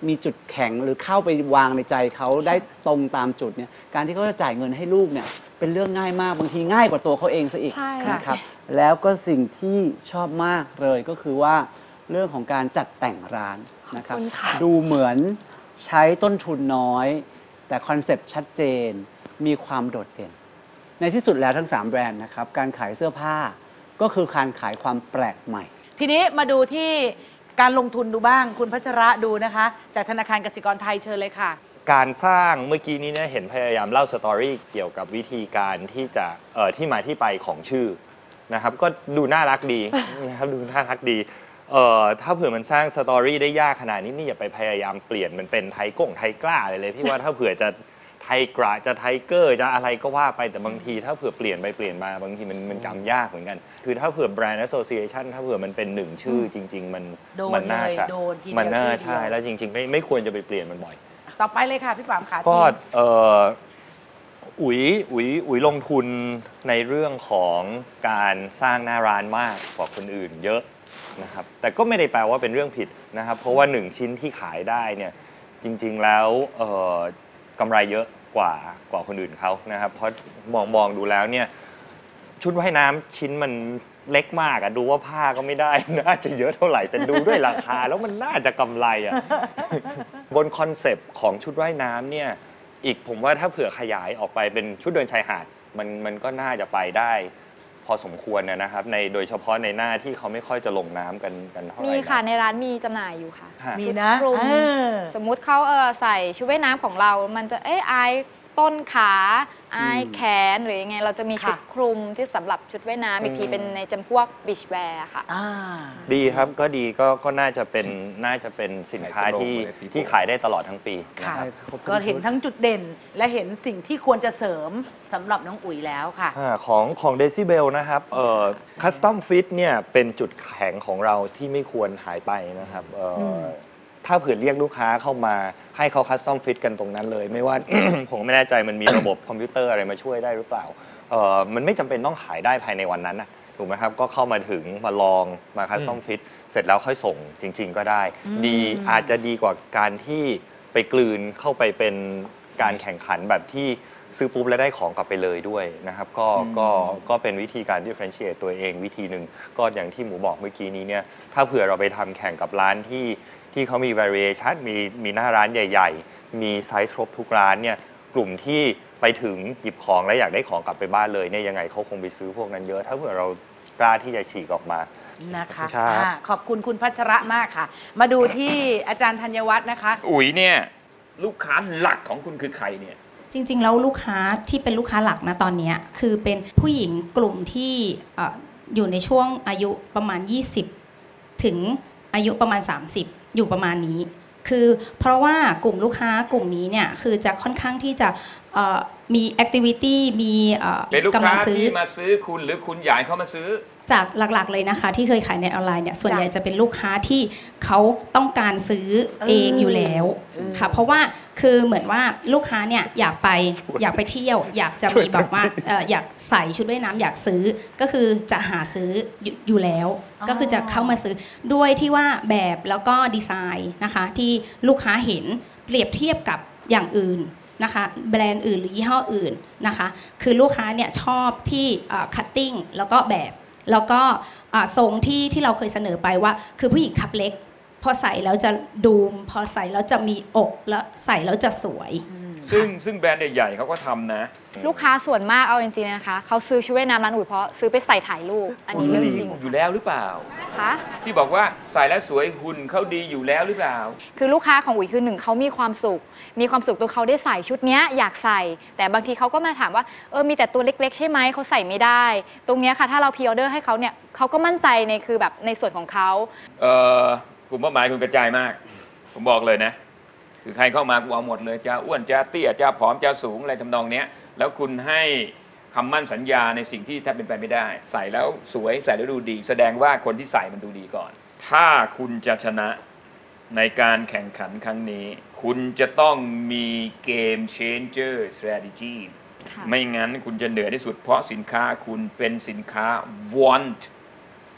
มีจุดแข็งหรือเข้าไปวางในใจเขาได้ตรงตามจุดเนี่ยการที่เขาจะจ่ายเงินให้ลูกเนี่ยเป็นเรื่องง่ายมากบางทีง่ายกว่าตัวเขาเองซะอีกใช่นะครับแล้วก็สิ่งที่ชอบมากเลยก็คือว่าเรื่องของการจัดแต่งร้านนะครับดูเหมือนใช้ต้นทุนน้อยแต่คอนเซปต์ชัดเจนมีความโดดเด่นในที่สุดแล้วทั้ง3แบรนด์นะครับการขายเสื้อผ้าก็คือการขายความแปลกใหม่ทีนี้มาดูที่การลงทุนดูบ้างคุณพัชระดูนะคะจากธนาคารกสิกรไทยเชิญเลยค่ะการสร้างเมื่อกี้นี้เนี่ยเห็นพยายามเล่าสตอรี่เกี่ยวกับวิธีการที่จะที่มาที่ไปของชื่อนะครับก็ดูน่ารักดีนะครับดูน่ารักดีถ้าเผื่อมันสร้างสตอรี่ได้ยากขนาดนี้นี่อย่าไปพยายามเปลี่ยนมันเป็นไทกล้าอะไรเลยพี่ว่าถ้าเผื่อจะไทกระจะไทเกอร์จะอะไรก็ว่าไปแต่บางทีถ้าเผื่อเปลี่ยนไปเปลี่ยนมาบางทีมันจำยากเหมือนกันคือถ้าเผื่อแบรนด์ association ถ้าเผื่อมันเป็นหนึ่งชื่อจริงๆมันน่าจะมันน่าใช่แล้วจริงๆไม่ควรจะไปเปลี่ยนมันบ่อยต่อไปเลยค่ะพี่ป๋ามค่ะก็อุ๋ยลงทุนในเรื่องของการสร้างหน้าร้านมากกว่าคนอื่นเยอะนะครับแต่ก็ไม่ได้แปลว่าเป็นเรื่องผิดนะครับเพราะว่า1ชิ้นที่ขายได้เนี่ยจริงๆแล้วกำไรเยอะกว่าคนอื่นเขานะครับเพราะมองดูแล้วเนี่ยชุดว่ายน้ำชิ้นมันเล็กมากอะดูว่าผ้าก็ไม่ได้น่าจะเยอะเท่าไหร่แต่ดูด้วยราคาแล้วมันน่าจะกำไรอะบนคอนเซปต์ของชุดว่ายน้ำเนี่ยอีกผมว่าถ้าเผื่อขยายออกไปเป็นชุดเดินชายหาดมันก็น่าจะไปได้พอสมควรนะครับโดยเฉพาะในหน้าที่เขาไม่ค่อยจะลงน้ำกันเท่าไหร่มีค่ะในร้านมีจำหน่ายอยู่ค่ะมีนะสมมุติเขาใส่ชุดว่ายน้ำของเรามันจะอายต้นขาอายแขนหรือยังไงเราจะมีชุดคลุมที่สำหรับชุดว่ายน้ำอีกทีเป็นในจำพวกบีชแวร์ค่ะดีครับก็ดีก็น่าจะเป็นสินค้าที่ขายได้ตลอดทั้งปีนะครับก็เห็นทั้งจุดเด่นและเห็นสิ่งที่ควรจะเสริมสำหรับน้องอุ๋ยแล้วค่ะของ Decibel นะครับCustom Fit เนี่ยเป็นจุดแข็งของเราที่ไม่ควรหายไปนะครับถ้าเผื่อเรียกลูกค้าเข้ามาให้เขาคัสตอมฟิตกันตรงนั้นเลยไม่ว่า ผมไม่แน่ใจมันมีระบบคอมพิวเตอร์อะไรมาช่วยได้หรือเปล่ามันไม่จำเป็นต้องขายได้ภายในวันนั้นนะถูกไหมครับก็เข้ามาถึงมาลองมาคัสตอมฟิตเสร็จแล้วค่อยส่งจริงๆก็ได้ดีอาจจะดีกว่าการที่ไปกลืนเข้าไปเป็นการแข่งขันแบบที่ซื้อปุ๊บแล้วได้ของกลับไปเลยด้วยนะครับก็เป็นวิธีการ differentiate ตัวเองวิธีหนึ่งก็อย่างที่หมูบอกเมื่อกี้นี้เนี่ยถ้าเผื่อเราไปทำแข่งกับร้านที่เขามี variation มีหน้าร้านใหญ่ๆมีไซส์ครบทุกร้านเนี่ยกลุ่มที่ไปถึงหยิบของและอยากได้ของกลับไปบ้านเลยเนี่ยยังไงเขาคงไปซื้อพวกนั้นเยอะถ้าเผื่อเรากล้าที่จะฉีกออกมานะคะขอบคุณคุณพัชระมากค่ะมาดูที่อาจารย์ธัญวัฒน์นะคะอุ๋ยเนี่ยลูกค้าหลักของคุณคือใครเนี่ยจริงๆแล้วลูกค้าที่เป็นลูกค้าหลักนะตอนนี้คือเป็นผู้หญิงกลุ่มที่อยู่ในช่วงอายุประมาณ20ถึงอายุประมาณ30อยู่ประมาณนี้คือเพราะว่ากลุ่มลูกค้ากลุ่มนี้เนี่ยคือจะค่อนข้างที่จะมีแอคทิวิตี้มีกำลังซื้อที่มาซื้อคุณหรือคุณอยากให้เขามาซื้อจากหลักๆเลยนะคะที่เคยขายในออนไลน์เนี่ยส่วนใหญ่จะเป็นลูกค้าที่เขาต้องการซื้อเองอยู่แล้วค่ะเพราะว่าคือเหมือนว่าลูกค้าเนี่ยอยากไปเที่ยวอยากจะมีแบบว่าอยากใส่ชุดว่ายน้ำอยากซื้อก็คือจะหาซื้ออยู่แล้วก็คือจะเข้ามาซื้อด้วยที่ว่าแบบแล้วก็ดีไซน์นะคะที่ลูกค้าเห็นเปรียบเทียบกับอย่างอื่นนะคะแบรนด์อื่นหรือยี่ห้ออื่นนะคะคือลูกค้าเนี่ยชอบที่คัตติ้งแล้วก็แบบแล้วก็ทรงที่เราเคยเสนอไปว่าคือผู้หญิงคับเล็กพอใส่แล้วจะดูมพอใส่แล้วจะมีอกแล้วใส่แล้วจะสวยซึ่งแบรนด์ใหญ่ๆเขาก็ทำนะลูกค้าส่วนมากเอาจริงๆนะคะเขาซื้อชุดว่ายน้ำร้านอุ๋ยเพราะซื้อไปใส่ถ่ายรูปอันนี้เรื่องจริงอยู่แล้วหรือเปล่าคะที่บอกว่าใส่แล้วสวยหุ่นเขาดีอยู่แล้วหรือเปล่าคือลูกค้าของอุ๋ยคือ1เขามีความสุขตัวเขาได้ใส่ชุดนี้อยากใส่แต่บางทีเขาก็มาถามว่ามีแต่ตัวเล็กๆใช่ไหมเขาใส่ไม่ได้ตรงนี้ค่ะถ้าเราพรีออเดอร์ให้เขาเนี่ยเขาก็มั่นใจในคือแบบในส่วนของเขากลุ่มเป้าหมายคุณกระจายมากผมบอกเลยนะคือใครเข้ามากูเอาหมดเลยจะอ้วนจะเตี้ยจะผอมจะสูงอะไรทำนองนี้แล้วคุณให้คำมั่นสัญญาในสิ่งที่แทบเป็นไปไม่ได้ใส่แล้วสวยใส่แล้วดูดีแสดงว่าคนที่ใส่มันดูดีก่อนถ้าคุณจะชนะในการแข่งขันครั้งนี้คุณจะต้องมีเกม changer strategy ไม่งั้นคุณจะเหนื่อยที่สุดเพราะสินค้าคุณเป็นสินค้า want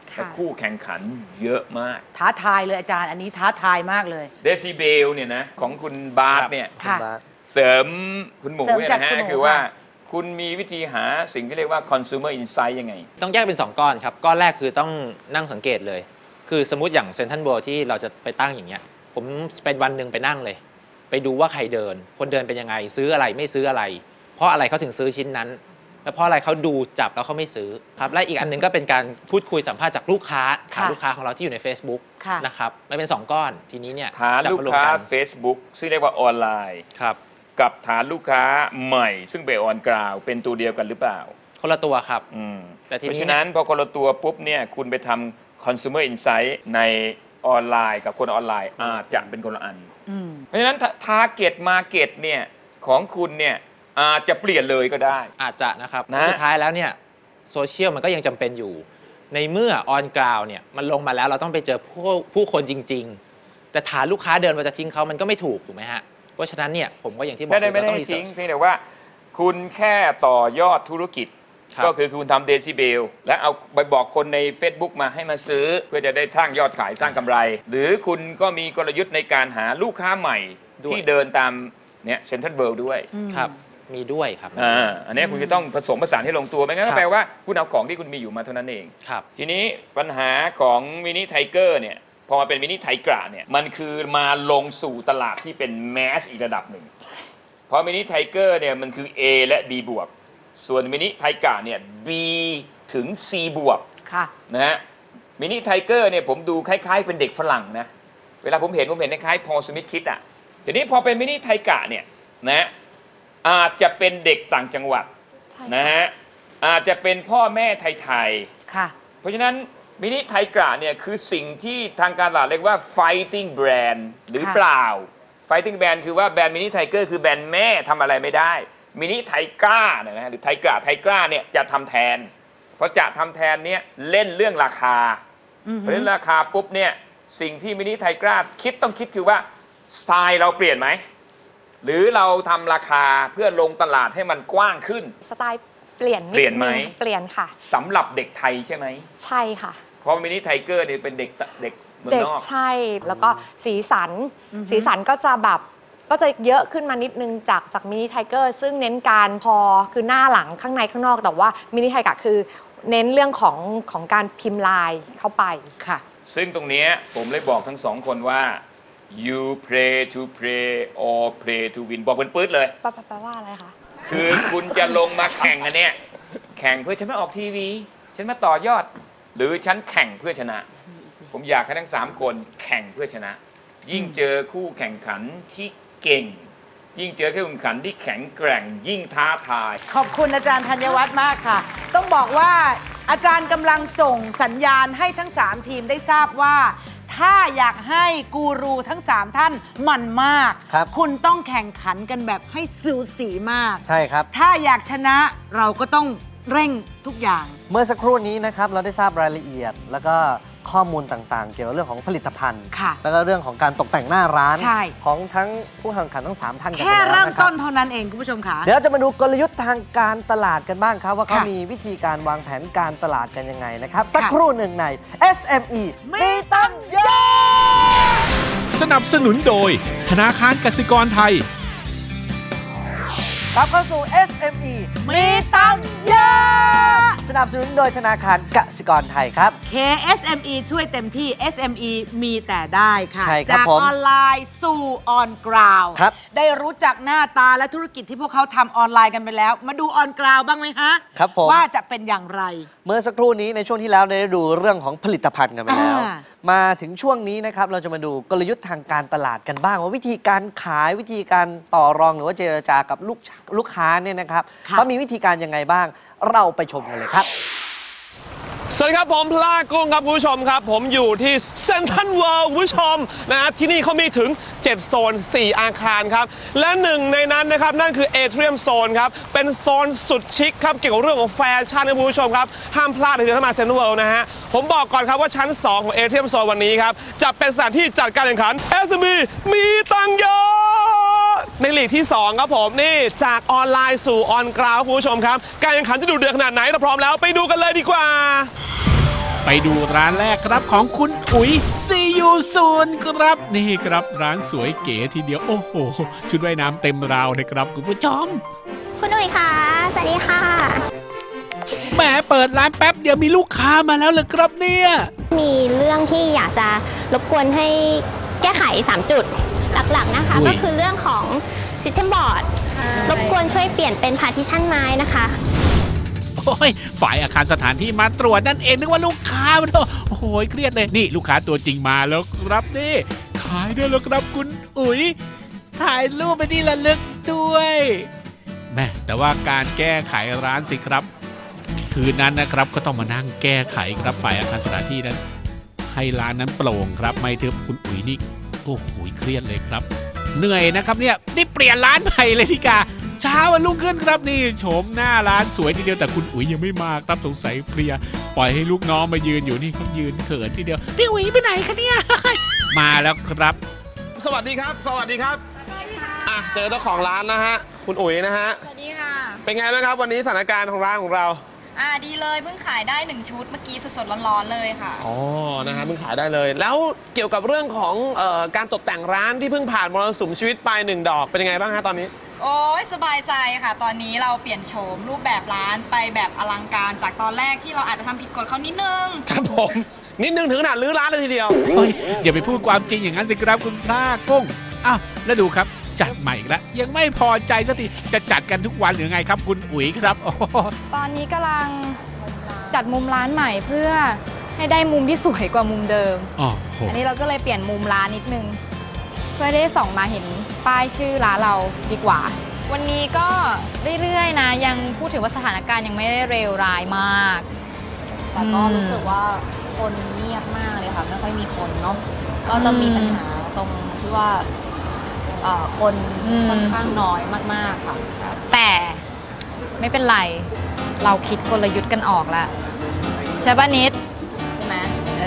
และคู่แข่งขันเยอะมากท้าทายเลยอาจารย์ อันนี้ท้าทายมากเลยเดซิเบลเนี่ยนะของคุณบาสเนี่ยค่ะเสริมคุณหมูเสริมเนี่ยจากนะฮะคุณหมูคือว่าค่ะคุณมีวิธีหาสิ่งที่เรียกว่า consumer insight ยังไงต้องแยกเป็น 2 ก้อนครับ ก้อนแรกคือต้องนั่งสังเกตเลย คือสมมติอย่างเซ็นทรัลเวิลด์ที่เราจะไปตั้งอย่างเงี้ยผมเป็นวันหนึ่งไปนั่งเลย ไปดูว่าใครเดิน คนเดินเป็นยังไงซื้ออะไรไม่ซื้ออะไร เพราะอะไรเขาถึงซื้อชิ้นนั้น แล้วเพราะอะไรเขาดูจับแล้วเขาไม่ซื้อครับและอีกอันหนึงก็เป็นการพูดคุยสัมภาษณ์จากลูกค้าฐานลูกค้าของเราที่อยู่ใน Facebook นะครับมันเป็น2ก้อนทีนี้เนี่ยฐานลูกค้า Facebook ซึ่งเรียกว่าออนไลน์กับฐานลูกค้าใหม่ ซึ่งเป็นออนกราวเป็นตัวเดียวกันหรือเปล่าคนละตัวครับแต่ทีเพนี้ราะฉะนั้นพอคนละตัวปุ๊บเนี่ยคุณไปทำ consumer insight ในออนไลน์กับคนออนไลน์อาจจะเป็นคนละอัน เพราะฉะนั้น target market เนี่ยของคุณเนี่ยอาจจะเปลี่ยนเลยก็ได้อาจจะนะครับสุดท้ายแล้วเนี่ยโซเชียลมันก็ยังจำเป็นอยู่ ในเมื่อออนกราวเนี่ยมันลงมาแล้วเราต้องไปเจอผู้คนจริงๆแต่ฐานลูกค้าเดินมาจะทิ้งเขามันก็ไม่ถูกถูกไหมฮะเพราะฉะนั้นเนี่ยผมก็อย่างที่บอกไม่ได้ต้องรีเสิทิ้ร์งชเพียงแต่ว่าคุณแค่ต่อยอดธุรกิจ ก็คือคุณทำเดซิเบลและเอาไปบอกคนใน Facebook มาให้มาซื้อเพื่อจะได้สร้างยอดขายสร้างกำไร หรือคุณก็มีกลยุทธ์ในการหาลูกค้าใหม่ที่เดินตามเนี่ยเซ็นทรัลเวิลด์ด้วยครับมีด้วยครับอันนี้คุณจะต้องผสมผสานให้ลงตัวไม่งั้นก็แปลว่าคุณเอาของที่คุณมีอยู่มาเท่านั้นเอง ทีนี้ปัญหาของมินิไทเกอร์เนี่ยพอมาเป็นมินิไทกระเนี่ยมันคือมาลงสู่ตลาดที่เป็นแมสอีกระดับหนึ่งเพราะมินิไทเกอร์เนี่ยมันคือ A และ B บวกส่วนมินิไทกระเนี่ย B ถึง C บวกนะฮะมินิไทเกอร์เนี่ยผมดูคล้ายๆเป็นเด็กฝรั่งนะเวลาผมเห็นคล้ายๆพอล สมิธคิดอ่ะทีนี้พอเป็นมินิไทกระเนี่ยนะอาจจะเป็นเด็กต่างจังหวัดนะฮะอาจจะเป็นพ่อแม่ไทยๆเพราะฉะนั้นมินิไทกระเนี่ยคือสิ่งที่ทางการตลาดเรียกว่า fighting brand หรือเปล่า fighting brand คือว่าแบรนด์มินิไทเกอร์คือแบรนด์แม่ทำอะไรไม่ได้มินิไทกร้านะฮะหรือไทกร้าเนี่ยจะทำแทนเพราะจะทำแทนเนี่ยเล่นเรื่องราคาเพราะฉะนั้นราคาปุ๊บเนี่ยสิ่งที่มินิไทกร้าต้องคิดคือว่าสไตล์เราเปลี่ยนไหมหรือเราทำราคาเพื่อลงตลาดให้มันกว้างขึ้นสไตล์เปลี่ยนนิดนึงเปลี่ยนไหมเปลี่ยนค่ะสำหรับเด็กไทยใช่ไหมใช่ค่ะเพราะมินิไทเกอร์เนี่ยเป็นเด็กเมืองนอกใช่แล้วก็สีสันก็จะแบบก็จะเยอะขึ้นมานิดนึงจากมินิไทเกอร์ซึ่งเน้นการพอคือหน้าหลังข้างในข้างนอกแต่ว่ามินิไทกะคือเน้นเรื่องของการพิมพ์ลายเข้าไปค่ะซึ่งตรงนี้ผมเลยบอกทั้งสองคนว่า you play to play or play to win บอกเป็นปื๊ดเลยแปลว่าอะไรคะคือคุณจะลงมาแข่งอันเนี้ยแข่งเพื่อฉันมาออกทีวีฉันมาต่อยอดหรือฉันแข่งเพื่อชนะผมอยากให้ทั้ง3คนแข่งเพื่อชนะยิ่งเจอคู่แข่งขันที่เก่งยิ่งเจอคู่แข่งขันที่แข็งแกร่งยิ่งท้าทายขอบคุณอาจารย์ธัญวัฒน์มากค่ะต้องบอกว่าอาจารย์กำลังส่งสัญญาณให้ทั้ง3ทีมได้ทราบว่าถ้าอยากให้กูรูทั้ง3ท่านมันมากคุณต้องแข่งขันกันแบบให้สูสีมากใช่ครับถ้าอยากชนะเราก็ต้องเร่งทุกอย่างเมื่อสักครู่นี้นะครับเราได้ทราบรายละเอียดแล้วก็ข้อมูลต่างๆเกี่ยวกับเรื่องของผลิตภัณฑ์แล้วก็เรื่องของการตกแต่งหน้าร้านของทั้งผู้แข่งขันทั้ง3ท่านกันแค่เริ่มต้นเท่านั้นเองคุณผู้ชมค่ะเดี๋ยวจะมาดูกลยุทธ์ทางการตลาดกันบ้างครับว่าเขามีวิธีการวางแผนการตลาดกันยังไงนะครับสักครู่หนึ่งใน SME มีตั้งเยอะสนับสนุนโดยธนาคารกสิกรไทยกลับเข้าสู่ SME มีตั้งเยอะสนับสนุนโดยธนาคารกสิกรไทยครับ KSME ช่วยเต็มที่ SME มีแต่ได้ค่ะจากออนไลน์สู่ออนกราวได้รู้จักหน้าตาและธุรกิจที่พวกเขาทำออนไลน์กันไปแล้วมาดูออนกราวบ้างไหมฮะครับผมว่าจะเป็นอย่างไรเมื่อสักครู่นี้ในช่วงที่แล้วได้ดูเรื่องของผลิตภัณฑ์กันไปแล้วมาถึงช่วงนี้นะครับเราจะมาดูกลยุทธ์ทางการตลาดกันบ้างว่าวิธีการขายวิธีการต่อรองหรือว่าเจรจากับลูกค้าเนี่ยนะครับเขามีวิธีการยังไงบ้างเราไปชมกันเลยครับสวัสดีครับผมพลากุ้งครับคุณผู้ชมครับผมอยู่ที่เซ็นทรัลเวิลด์คุณผู้ชมนะที่นี่เขามีถึง7โซน4อาคารครับและหนึ่งในนั้นนะครับนั่นคือเอเทียมโซนครับเป็นโซนสุดชิคครับเกี่ยวกับเรื่องของแฟชั่นนะคุณผู้ชมครับห้ามพลาดเลยถ้ามาเซ็นทรัลเวิลด์นะฮะผมบอกก่อนครับว่าชั้น2ของเอเทียมโซนวันนี้ครับจะเป็นสถานที่จัดการแข่งขัน SME มีตังเยอะในลีกที่2ครับผมนี่จากออนไลน์สู่ออนกราวคุณผู้ชมครับการแข่งขันจะดุเดือดขนาดไหนเราพร้อมแล้วไปดูกันเลยดีกว่าไปดูร้านแรกครับของคุณอุ๋ยซียูซูนครับนี่ครับร้านสวยเก๋ทีเดียวโอ้โหชุดว่ายน้ำเต็มราวเลยครับคุณผู้ชมคุณอุ๋ยค่ะสวัสดีค่ะแหมเปิดร้านแป๊บเดียวมีลูกค้ามาแล้วเลยครับเนี่ยมีเรื่องที่อยากจะรบกวนให้แก้ไข3จุดหลักๆนะคะก็คือเรื่องของ System Board รบกวนช่วยเปลี่ยนเป็น Partition ไม้นะคะโอ้ยฝ่ายอาคารสถานที่มาตรวจนั่นเองนึกว่าลูกค้ามันโอ้โหเครียดเลยนี่ลูกค้าตัวจริงมาแล้วครับนี่ขายได้แล้วครับคุณอุ๋ยถ่ายรูปไปที่ระลึกด้วยแม่แต่ว่าการแก้ไขร้านสิครับคืนนั้นนะครับก็ต้องมานั่งแก้ไขครับฝ่ายอาคารสถานที่นั้นให้ร้านนั้นโปร่งครับไม่เถอะคุณอุ๋ยนี่โอ้โหเครียดเลยครับเหนื่อยนะครับเนี่ยนี่เปลี่ยนร้านใหม่เลยทีกาเช้าวันรุ่งขึ้นครับนี่โฉมหน้าร้านสวยทีเดียวแต่คุณอุ๋ยยังไม่มาครับสงสัยเพลียปล่อยให้ลูกน้องมายืนอยู่นี่เขายืนเขินทีเดียวพี่อุ๋ยไปไหนคะเนี่ย มาแล้วครับสวัสดีครับสวัสดีครับเจอเจ้าของร้านนะฮะคุณอุ๋ยนะฮะสวัสดีค่ะเป็นไงบ้างครับวันนี้สถานการณ์ของร้านของเราดีเลยเพิ่งขายได้1ชุดเมื่อกี้สดๆร้อนๆเลยค่ะอ๋อนะฮะเพิ่งขายได้เลยแล้วเกี่ยวกับเรื่องของการตกแต่งร้านที่เพิ่งผ่านมรสุมชีวิตไป1 ดอกเป็นยังไงบ้างฮะตอนนี้โอ้ยสบายใจค่ะตอนนี้เราเปลี่ยนโฉมรูปแบบร้านไปแบบอลังการจากตอนแรกที่เราอาจจะทำผิดกฎเขานิดนึงครับผมนิดนึงถึงขนาดรื้อร้านเลยทีเดียวอย่าไปพูดความจริงอย่างนั้นสิครับคุณพระกุ้งอ้าวแล้วดูครับจัดใหม่อีกแล้วยังไม่พอใจสักทีจะจัดกันทุกวันหรือไงครับคุณอุ๋ยครับตอนนี้กำลังจัดมุมร้านใหม่เพื่อให้ได้มุมที่สวยกว่ามุมเดิมอันนี้เราก็เลยเปลี่ยนมุมร้านนิดนึงเพื่อได้ส่องมาเห็นป้ายชื่อร้านเราดีกว่าวันนี้ก็เรื่อยๆนะยังพูดถึงว่าสถานการณ์ยังไม่ได้เลวร้ายมากแต่ก็รู้สึกว่าคนเงียบมากเลยค่ะไม่ค่อยมีคนเนาะก็จะมีปัญหาตรงที่ว่าคนค่อนข้างน้อยมากๆค่ะแต่ไม่เป็นไรเราคิดกลยุทธ์กันออกแล้วใช่ป่ะนิดใช่ไหม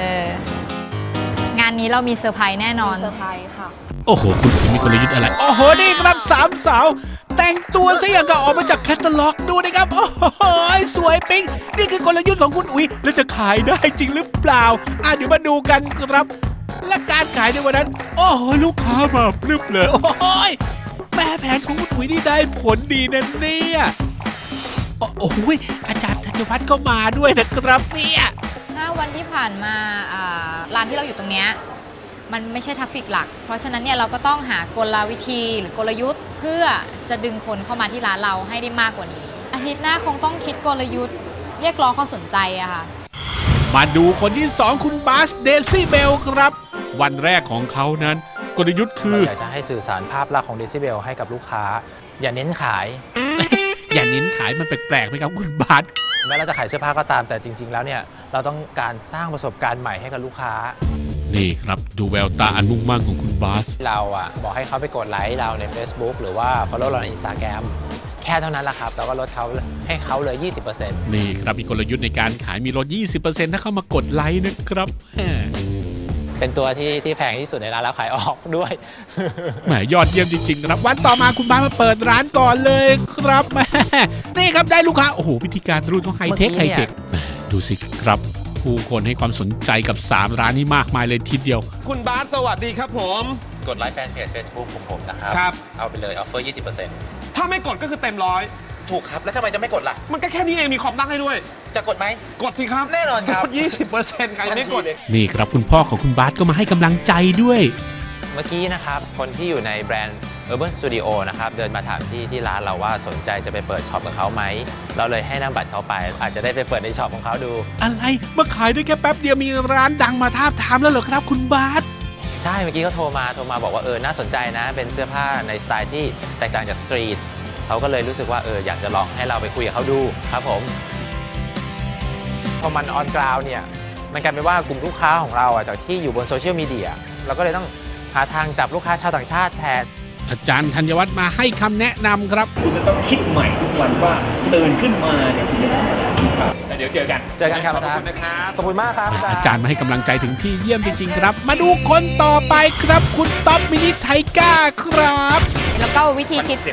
งานนี้เรามีเซอร์ไพรส์แน่นอนเซอร์ไพรส์ค่ะโอ้โหคุณมีกลยุทธ์อะไรโอ้โหนี่ครับ3 สาวแต่งตัวซะอย่างกับออกมาจากแคตตาล็อกดูนะครับโอ้โหสวยปิ๊งนี่คือกลยุทธ์ของคุณอุ๋ยแล้วจะขายได้จริงหรือเปล่าเดี๋ยวมาดูกันครับและการขายในวันนั้นโอ้โหลูกค้ามาพรึบเลยโอ้ยแม่แผนของคุณอุ๋ยนี่ได้ผลดีนะเนี่ยโอ้ยอาจารย์ธัญวัฒน์ก็มาด้วยนะครับเนี่ย 5 วันที่ผ่านมาร้านที่เราอยู่ตรงเนี้ยมันไม่ใช่ทราฟฟิกหลักเพราะฉะนั้นเนี่ยเราก็ต้องหากลวิธีหรือกลยุทธ์เพื่อจะดึงคนเข้ามาที่ร้านเราให้ได้มากกว่านี้อาทิตย์หน้าคงต้องคิดกลยุทธ์เรียกร้องความสนใจอะค่ะมาดูคนที่2คุณบาสเดซิเบลครับวันแรกของเขานั้นกลยุทธ์คืออยากจะให้สื่อสารภาพลักษณ์ของเดซิเบลให้กับลูกค้าอย่าเน้นขายอย่าเน้นขายมันแปลกๆไหมครับคุณบาสแม้เราจะขายเสื้อผ้าก็ตามแต่จริงๆแล้วเนี่ยเราต้องการสร้างประสบการณ์ใหม่ให้กับลูกค้านี่ครับดูแววตาอันมุ่งมั่นของคุณบาสเราบอกให้เขาไปกดไลค์เราใน Facebook หรือว่า follow เราใน Instagram แค่เท่านั้นแหละครับเราก็ลดเขาให้เขาเลย 20% นี่ครับมีกลยุทธ์ในการขายมีลด 20%ถ้าเข้ามากดไลค์นะครับเป็นตัวที่แพงที่สุดในร้านแล้วขายออกด้วยแหมยอดเยี่ยมจริงๆนะครับวันต่อมาคุณบาสมาเปิดร้านก่อนเลยครับแหมนี่ครับได้ลูกค้าโอ้โหวิธีการรุ่นต้องไฮเทคดูสิครับผู้คนให้ความสนใจกับ3ร้านนี้มากมายเลยทีเดียวคุณบาสสวัสดีครับผมกดไลค์แฟนเพจ Facebook ของผมนะครับเอาไปเลยออฟเฟอร์ 20% ถ้าไม่กดก็คือเต็ม100 ถูกครับแล้วทำไมจะไม่กดล่ะมันก็แค่นี้เองมีคอมตั้งให้ด้วยจะกดไหมกดสิครับแน่นอนครับ 20% ใครไม่กดนี่ครับคุณพ่อของคุณบาสก็มาให้กำลังใจด้วยเมื่อกี้นะครับคนที่อยู่ในแบรนด์ Urban Studio นะครับเดินมาถามที่ร้านเราว่าสนใจจะไปเปิดช็อปกับเขาไหมเราเลยให้นำบัตรเขาไปอาจจะได้ไปเปิดในช็อปของเขาดูอะไรมาขายได้แค่แป๊บเดียวมีร้านดังมาทาบทามแล้วเหรอครับคุณบาสใช่เมื่อกี้เขาโทรมาบอกว่าน่าสนใจนะเป็นเสื้อผ้าในสไตล์ที่แตกต่างจากสตรีทเขาก็เลยรู้สึกว่าอยากจะลองให้เราไปคุยกับเขาดูครับผมพอมันออนกราวเนี่ยมันกลายเป็นว่ากลุ่มลูกค้าของเราจากที่อยู่บนโซเชียลมีเดียเราก็เลยต้องหาทางจับลูกค้าชาวต่างชาติแทนอาจารย์ธัญวัฒน์มาให้คำแนะนำครับคุณจะต้องคิดใหม่ทุกวันว่าตื่นขึ้นมาเนี่ยคุณจะทำอะไรแต่เดี๋ยวเจอกันครับอาจารย์ขอบคุณนะครับขอบคุณมากครับอาจารย์มาให้กำลังใจถึงที่เยี่ยมจริงๆครับมาดูคนต่อไปครับคุณต๊อบมินิไทก้าครับแล้วก็วิธีคิด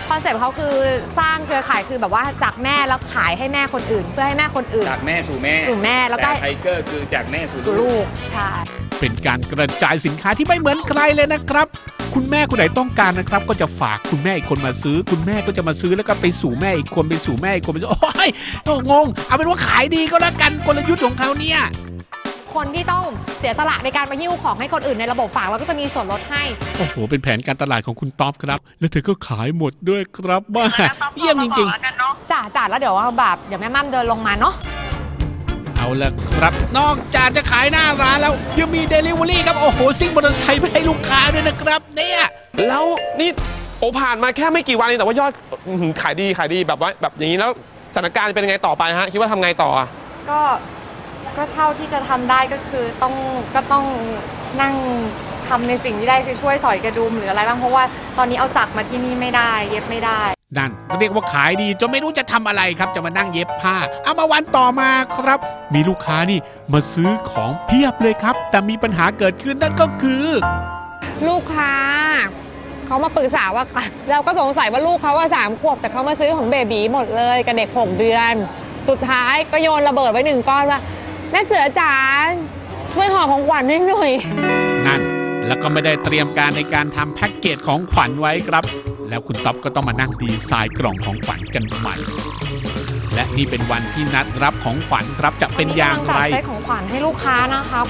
คอนเซ็ปต์เขาคือสร้างเครือข่ายคือแบบว่าจากแม่แล้วขายให้แม่คนอื่น เพื่อให้แม่คนอื่นจากแม่สู่แม่สู่แม่แล้วก็ต่ไทเกอร์คือจากแม่สู่ลูกใช่เป็นการกระจายสินค้าที่ไม่เหมือนใครเลยนะครับ คุณแม่คนไหนต้องการนะครับก็จะฝากคุณแม่อีกคนมาซื้อ คุณแม่ก็จะมาซื้อแล้วก็ไปสู่แม่อีกคนไปสู่แม่อีกคนไปสู่โอ้ยงงเอาเป็นว่าขายดีก็แล้วกันกลยุทธ์ของเขาเนี่ยคนที่ต้องเสียสละในการมาหิ้วของให้คนอื่นในระบบฝากเราก็จะมีส่วนลดให้โอ้โหเป็นแผนการตลาดของคุณต๊อปครับแล้วเธอก็ขายหมดด้วยครับว่าเยี่ยมจริงๆจ่าแล้วเดี๋ยวแบบเดี๋ยวแม่มั่มเดินลงมาเนาะเอาละครับนอกจากจะขายหน้าร้านแล้วยังมี Delivery ครับโอ้โหซิ่งมอเตอร์ไซค์ไปให้ลูกค้าด้วยนะครับเนี่ยแล้วนี่โอผ่านมาแค่ไม่กี่วันเองแต่ว่ายอดขายดีแบบว่าแบบอย่างนี้แล้วสถานการณ์เป็นยังไงต่อไปฮะคิดว่าทำไงต่อก็เท่าที่จะทำได้ก็คือต้องนั่งทำในสิ่งที่ได้คือช่วยสอยกระดุมหรืออะไรบ้างเพราะว่าตอนนี้เอาจักรมาที่นี่ไม่ได้เย็บไม่ได้นั่นเรียกว่าขายดีจนไม่รู้จะทำอะไรครับจะมานั่งเย็บผ้าเอามาวันต่อมาครับมีลูกค้านี่มาซื้อของเพียบเลยครับแต่มีปัญหาเกิดขึ้นนั่นก็คือลูกค้าเขามาปรึกษาว่าเราก็สงสัยว่าลูกเขาว่า3 ขวบแต่เขามาซื้อของเบบีหมดเลยกับเด็ก6 เดือนสุดท้ายก็โยนระเบิดไว้1 ก้อนว่าแม่เสือจ๋าช่วยห่อของขวัญให้หน่อยนั่นแล้วก็ไม่ได้เตรียมการในการทำแพ็กเกจของขวัญไว้ครับแล้วคุณต๊อบก็ต้องมานั่งดีไซน์กล่องของขวัญกันใหม่และนี่เป็นวันที่นัดรับของขวัญครับจะเป็นอย่างไรจัดเซตของขวัญให้ลูกค้านะครับ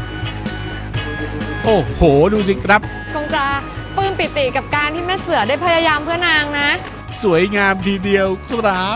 โอ้โหดูสิครับคงจะปลื้มปิติกับการที่แม่เสือได้พยายามเพื่อนางนะสวยงามทีเดียวครับ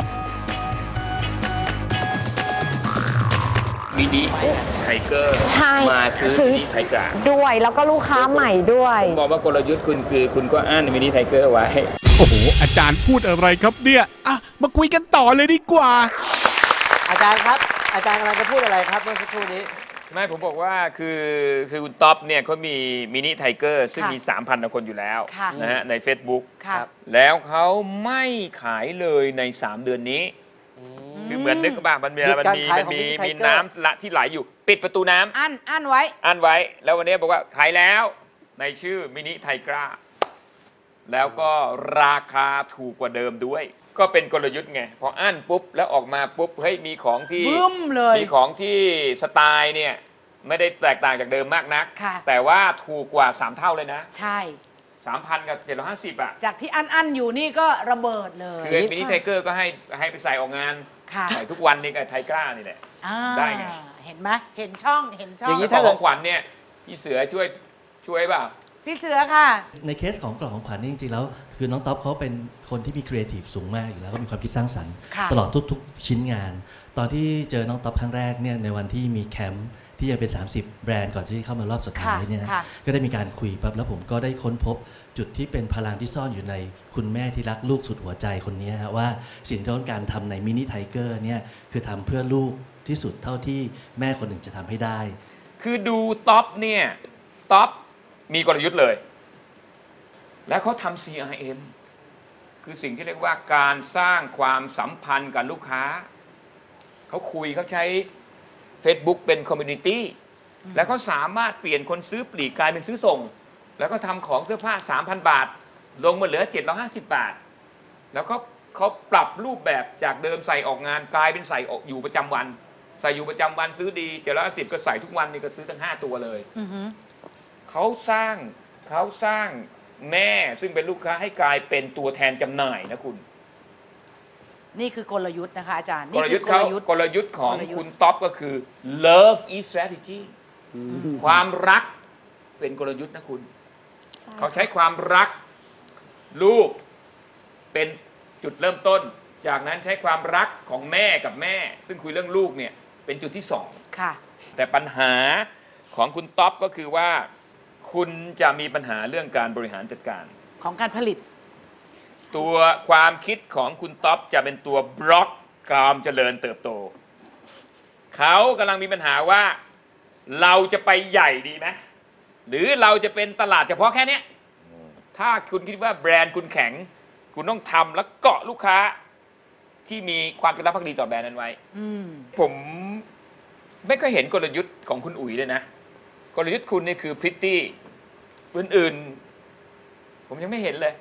มินิไทเกอร์มาซื้อมินิไทเกอร์ด้วยแล้วก็ลูกค้าใหม่ด้วยบอกว่ากลยุทธ์คุณคือคุณก็อั้นมินิไทเกอร์ไว้โอ้โหอาจารย์พูดอะไรครับเนี่ยอ่ะมาคุยกันต่อเลยดีกว่าอาจารย์ครับอาจารย์กำลังจะพูดอะไรครับเมื่อสักครู่นี้ไม่ผมบอกว่าคือคุณท็อปเนี่ยเขามีมินิไทเกอร์ซึ่งมี 3,000 คนอยู่แล้วนะฮะใน Facebook แล้วเขาไม่ขายเลยใน3 เดือนนี้คือเหมือนนึกว่ามันมีน้ำละที่ไหลอยู่ปิดประตูน้ำอั้นไว้แล้ววันนี้บอกว่าขายแล้วในชื่อมินิไทกราแล้วก็ราคาถูกกว่าเดิมด้วยก็เป็นกลยุทธ์ไงพออั้นปุ๊บแล้วออกมาปุ๊บเฮ้ยมีของที่มีของที่สไตล์เนี่ยไม่ได้แตกต่างจากเดิมมากนักแต่ว่าถูกกว่า3 เท่าเลยนะใช่ 3,000 กับ 750อ่ะจากที่อั้นอยู่นี่ก็ระเบิดเลยคือมินิไทเกอร์ก็ให้ไปใส่ออกงานใส่ทุกวันนี่กับไทกรานี่แหละได้ไงเห็นไหมเห็นช่องอย่างนี้ถ้าของขวัญเนี่ยพี่เสือช่วยป่ะพี่เสือค่ะในเคสของกล่องของขวัญนี่จริงๆแล้วคือน้องท็อปเขาเป็นคนที่มีครีเอทีฟสูงมากอยู่แล้วก็มีความคิดสร้างสรรค์ตลอดทุกชิ้นงานตอนที่เจอน้องท็อปครั้งแรกเนี่ยในวันที่มีแคมป์ที่จะเป็น30 แบรนด์ก่อนที่เข้ามารอบสุดท้ายเนี่ยก็ได้มีการคุยปั๊บแล้วผมก็ได้ค้นพบจุดที่เป็นพลังที่ซ่อนอยู่ในคุณแม่ที่รักลูกสุดหัวใจคนนี้ครับว่าสิ่งที่ต้องการทำในมินิไทเกอร์เนี่ยคือทำเพื่อลูกที่สุดเท่าที่แม่คนหนึ่งจะทำให้ได้คือดูท็อปเนี่ยท็อปมีกลยุทธ์เลยและเขาทำ CRM คือสิ่งที่เรียกว่าการสร้างความสัมพันธ์กับลูกค้าเขาคุยเขาใช้ Facebook เป็นคอมมูนิตี้แล้วเขาสามารถเปลี่ยนคนซื้อปลีกกลายเป็นซื้อส่งแล้วก็ทำของเสื้อผ้า 3,000 บาทลงมาเหลือ750 บาทแล้วก็เขาปรับรูปแบบจากเดิมใส่ออกงานกลายเป็นใส่ออกอยู่ประจำวันใส่อยู่ประจำวันซื้อดี750ก็ใส่ทุกวันนี่ก็ซื้อทั้ง5 ตัวเลยเขาสร้างแม่ซึ่งเป็นลูกค้าให้กลายเป็นตัวแทนจำหน่ายนะคุณนี่คือกลยุทธ์นะคะอาจารย์กลยุทธ์ของคุณท็อปก็คือ love is strategy ความรักเป็นกลยุทธ์นะคุณเขาใช้ความรักลูกเป็นจุดเริ่มต้นจากนั้นใช้ความรักของแม่กับแม่ซึ่งคุยเรื่องลูกเนี่ยเป็นจุดที่2 ค่ะแต่ปัญหาของคุณท็อปก็คือว่าคุณจะมีปัญหาเรื่องการบริหารจัดการของการผลิตตัวความคิดของคุณท็อปจะเป็นตัวบล็อกการเจริญเติบโตเขากำลังมีปัญหาว่าเราจะไปใหญ่ดีไหมหรือเราจะเป็นตลาดเฉพาะแค่นี้ถ้าคุณคิดว่าแบรนด์คุณแข็งคุณต้องทำแล้วเกาะลูกค้าที่มีความจงรักภักดีต่อแบรนด์นั้นไว้ผมไม่เคยเห็นกลยุทธ์ของคุณอุ๋ยเลยนะกลยุทธ์คุณนี่คือพริตตี้อื่นๆผมยังไม่เห็นเลย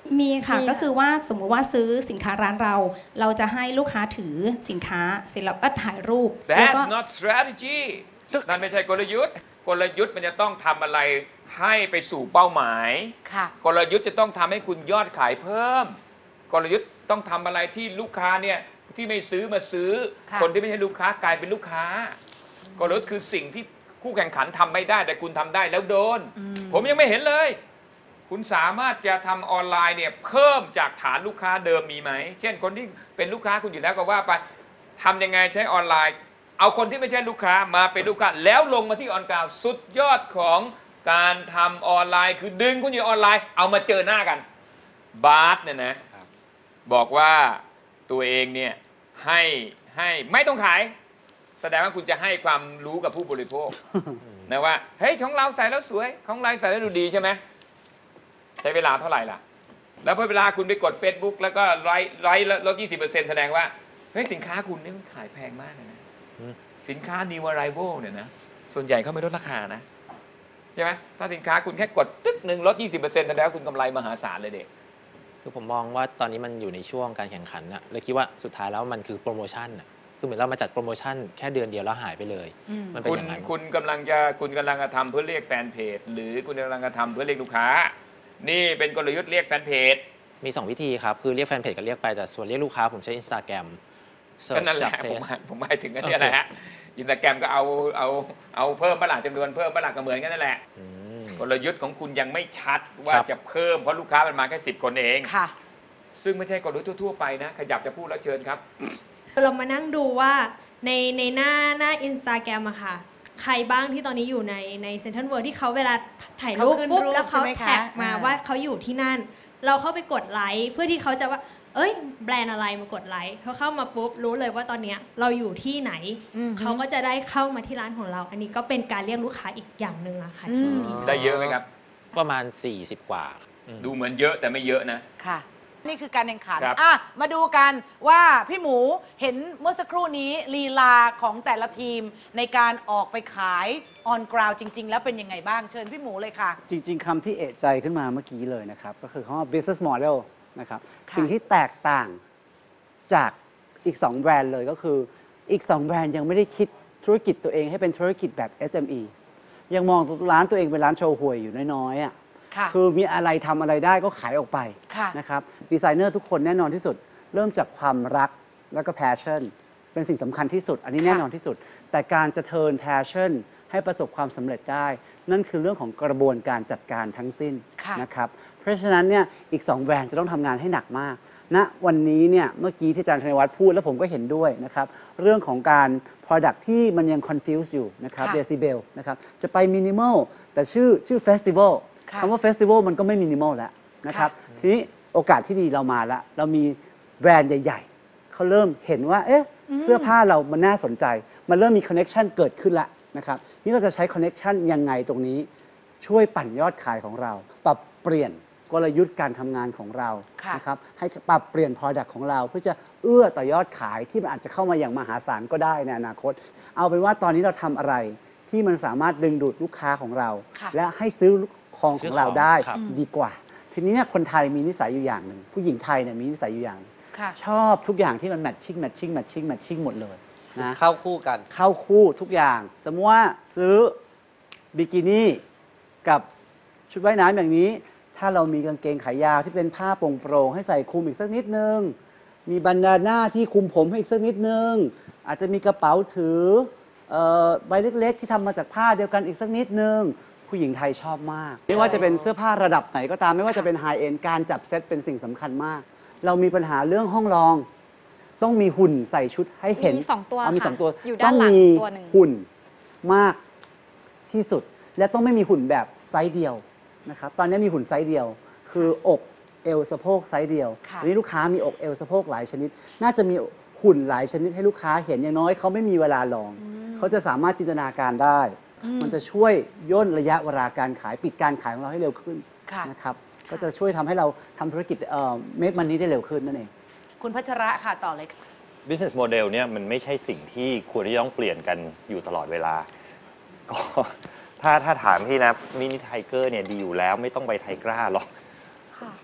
มีค่ะก็คือว่าสมมุติว่าซื้อสินค้าร้านเราจะให้ลูกค้าถือสินค้าเสร็จแล้วก็ถ่ายรูปแล้วก็ That's not strategy นั่นไม่ใช่กลยุทธ์กลยุทธ์มันจะต้องทำอะไรให้ไปสู่เป้าหมายกลยุทธ์จะต้องทำให้คุณยอดขายเพิ่มกลยุทธ์ต้องทำอะไรที่ลูกค้าเนี่ยที่ไม่ซื้อมาซื้อคนที่ไม่ใช่ลูกค้ากลายเป็นลูกค้ากลยุทธ์คือสิ่งที่คู่แข่งขันทำไม่ได้แต่คุณทำได้แล้วโดนผมยังไม่เห็นเลยคุณสามารถจะทำออนไลน์เนี่ยเพิ่มจากฐานลูกค้าเดิมมีไหมเช่นคนที่เป็นลูกค้าคุณอยู่แล้วก็ว่าไปทำยังไงใช้ออนไลน์เอาคนที่ไม่ใช่ลูกค้ามาเป็นลูกค้าแล้วลงมาที่ออนกราวสุดยอดของการทำออนไลน์คือดึงคุณอยู่ออนไลน์เอามาเจอหน้ากันบาร์สเนี่ยนะบอกว่าตัวเองเนี่ยให้ไม่ต้องขายแสดงว่าคุณจะให้ความรู้กับผู้บริโภคนะว่าเฮ้ยของเราใส่แล้วสวยของเราใส่แล้วดูดีใช่ไหมใช้เวลาเท่าไหร่ล่ะแล้วพอเวลาคุณไปกด Facebook แล้วก็ไลค์ลด 20% แสดงว่าเฮ้ยสินค้าคุณนี่มันขายแพงมากเลยนะสินค้า New Arrival เนี่ยนะส่วนใหญ่เขาไม่ลดราคานะใช่ไหมถ้าสินค้าคุณแค่กดตึ๊กหนึ่งลด 20% แสดงว่าคุณกำไรมหาศาลเลยเด็กคือผมมองว่าตอนนี้มันอยู่ในช่วงการแข่งขันนะเลยคิดว่าสุดท้ายแล้วมันคือโปรโมชั่นอะคือเหมือนเรามาจัดโปรโมชั่นแค่เดือนเดียวแล้วหายไปเลยมันเป็นอย่างนั้นคุณกำลังจะทำเพื่อเรียกแฟนเพจหรือคุณกำลังจะทำเพื่อเรียกลูกค้านี่เป็นกลยุทธ์เรียกแฟนเพจมี2วิธีครับคือเรียกแฟนเพจก็เรียกไปแต่ส่วนเรียกลูกค้าผมใช้ Instagram ก็นั่นแหละผมหมายถึงอันนี้แหละฮะ Instagram ก็เอาเพิ่มประหลาดจำนวนเพิ่มประหลาดก็เหมือนกันนั่นแหละกลยุทธ์ของคุณยังไม่ชัดว่าจะเพิ่มเพราะลูกค้ามันมาแค่10 คนเองซึ่งไม่ใช่กลยุทธ์ทั่วๆไปนะขยับจะพูดแล้วเชิญครับเรามานั่งดูว่าในหน้า Instagram อะค่ะใครบ้างที่ตอนนี้อยู่ในเซ็นทรัลเวิลด์ที่เขาเวลาถ่ายรูปปุ๊บแล้วเขาแท็กมาว่าเขาอยู่ที่นั่นเราเข้าไปกดไลค์เพื่อที่เขาจะว่าเอ้ยแบรนด์อะไรมากดไลค์เขาเข้ามาปุ๊บรู้เลยว่าตอนนี้เราอยู่ที่ไหนเขาก็จะได้เข้ามาที่ร้านของเราอันนี้ก็เป็นการเรียกลูกค้าอีกอย่างหนึ่งอะค่ะที่ได้เยอะไหมครับประมาณ40 กว่าดูเหมือนเยอะแต่ไม่เยอะนะค่ะนี่คือการแข่งขันมาดูกันว่าพี่หมูเห็นเมื่อสักครู่นี้ลีลาของแต่ละทีมในการออกไปขายออนกราวจริงๆแล้วเป็นยังไงบ้างเชิญพี่หมูเลยค่ะจริงๆคำที่เอะใจขึ้นมาเมื่อกี้เลยนะครับก็คือคำว่า business model นะครับสิ่งที่แตกต่างจากอีก2แบรนด์เลยก็คืออีก2แบรนด์ยังไม่ได้คิดธุรกิจตัวเองให้เป็นธุรกิจแบบ SME ยังมองร้านตัวเองเป็นร้านโชว์หวยอยู่น้อยๆอ่ะคือมีอะไรทำอะไรได้ก็ขายออกไปนะครับดีไซเนอร์ทุกคนแน่นอนที่สุดเริ่มจากความรักแล้วก็ passion เป็นสิ่งสำคัญที่สุดอันนี้แน่นอนที่สุดแต่การจะเทิร์น passion ให้ประสบความสำเร็จได้นั่นคือเรื่องของกระบวนการจัดการทั้งสิ้นนะครับเพราะฉะนั้นเนี่ยอีก2แบรนด์จะต้องทำงานให้หนักมากณวันนี้เนี่ยเมื่อกี้ที่อาจารย์ธนวัฒน์พูดแล้วผมก็เห็นด้วยนะครับเรื่องของการ product ที่มันยัง confuse อยู่นะครับ Decibel นะครับจะไป minimal แต่ชื่อ festival คำว่าเฟสติวัลมันก็ไม่มินิมอลแล้วนะครับทีนี้โอกาสที่ดีเรามาแล้วเรามีแบรนด์ใหญ่ๆเขาเริ่มเห็นว่าเอ๊ะเสื้อผ้าเรามันน่าสนใจมันเริ่มมีคอนเน็กชันเกิดขึ้นแล้วนะครับนี่เราจะใช้คอนเน็กชันยังไงตรงนี้ช่วยปั่นยอดขายของเราปรับเปลี่ยนกลยุทธ์การทำงานของเรานะครับให้ปรับเปลี่ยน Product ของเราเพื่อจะเอื้อต่อยอดขายที่มันอาจจะเข้ามาอย่างมหาศาลก็ได้ในอนาคตเอาเป็นว่าตอนนี้เราทำอะไรที่มันสามารถดึงดูดลูกค้าของเราและให้ซื้อของเราได้ดีกว่าทีนี้เนี่ยคนไทยมีนิสัยอยู่อย่างหนึ่งผู้หญิงไทยเนี่ยมีนิสัยอยู่อย่างชอบทุกอย่างที่มันแมทชิ่งหมดเลยนะเข้าคู่กันเข้าคู่ทุกอย่างสมมติว่าซื้อบิกินี่กับชุดว่ายน้ำอย่างนี้ถ้าเรามีกางเกงขายาวที่เป็นผ้าโปร่งๆให้ใส่คลุมอีกสักนิดนึงมีบันดาน่าที่คลุมผมให้อีกสักนิดนึงอาจจะมีกระเป๋าถือใบเล็กๆที่ทำมาจากผ้าเดียวกันอีกสักนิดนึงผู้หญิงไทยชอบมากไม่ว่าจะเป็นเสื้อผ้าระดับไหนก็ตามไม่ว่าจะเป็นไฮเอ็นการจับเซตเป็นสิ่งสำคัญมากเรามีปัญหาเรื่องห้องรองต้องมีหุ่นใส่ชุดให้เห็นมี2 ตัวมี2 ตัวอยู่ด้านหลังตัวหนึ่งหุ่นมากที่สุดและต้องไม่มีหุ่นแบบไซส์เดียวนะครับตอนนี้มีหุ่นไซส์เดียวคืออกเอวสะโพกไซส์เดียวอันนี้ลูกค้ามีอกเอวสะโพกหลายชนิดน่าจะมีหุ่นหลายชนิดให้ลูกค้าเห็นอย่างน้อยเขาไม่มีเวลาลองเขาจะสามารถจินตนาการได้มันจะช่วยย่นระยะเวลาการขายปิดการขายของเราให้เร็วขึ้นนะครับก็จะช่วยทำให้เราทำธุรกิจเมคมันนี้ได้เร็วขึ้นนั่นเองคุณพัชระค่ะต่อเลย business model เนี่ยมันไม่ใช่สิ่งที่ควรที่ต้องเปลี่ยนกันอยู่ตลอดเวลาก็ถ้าถามพี่นะมินิไทเกอร์เนี่ยดีอยู่แล้วไม่ต้องไปไทกร้าหรอก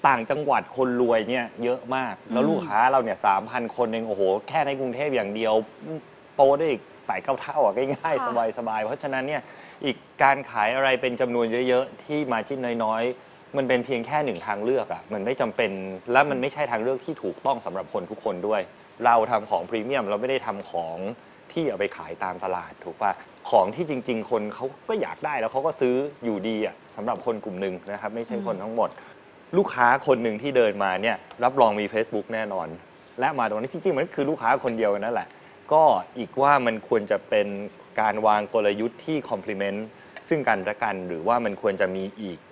ต่างจังหวัดคนรวยเนี่ยเยอะมากแล้วลูกค้าเราเนี่ย3,000 คนเองโอ้โหแค่ในกรุงเทพอย่างเดียวโตได้อีก8-9 เท่าอ่ะง่ายๆสบายๆเพราะฉะนั้นเนี่ยอีกการขายอะไรเป็นจำนวนเยอะๆที่มาจิ้นน้อยๆมันเป็นเพียงแค่หนึ่งทางเลือกอ่ะมันไม่จำเป็นและมันไม่ใช่ทางเลือกที่ถูกต้องสำหรับคนทุกคนด้วยเราทำของพรีเมียมเราไม่ได้ทำของที่เอาไปขายตามตลาดถูกป่ะของที่จริงๆคนเขาก็อยากได้แล้วเขาก็ซื้ออยู่ดีอ่ะสำหรับคนกลุ่มหนึ่งนะครับไม่ใช่คนทั้งหมดลูกค้าคนหนึ่งที่เดินมาเนี่ยรับรองมี Facebook แน่นอนและมาตรงนี้จริงๆมันคือลูกค้าคนเดียวนั่นแหละก็อีกว่ามันควรจะเป็นการวางกลยุทธ์ที่ complement ซึ่งกันและกันหรือว่ามันควรจะมีอีก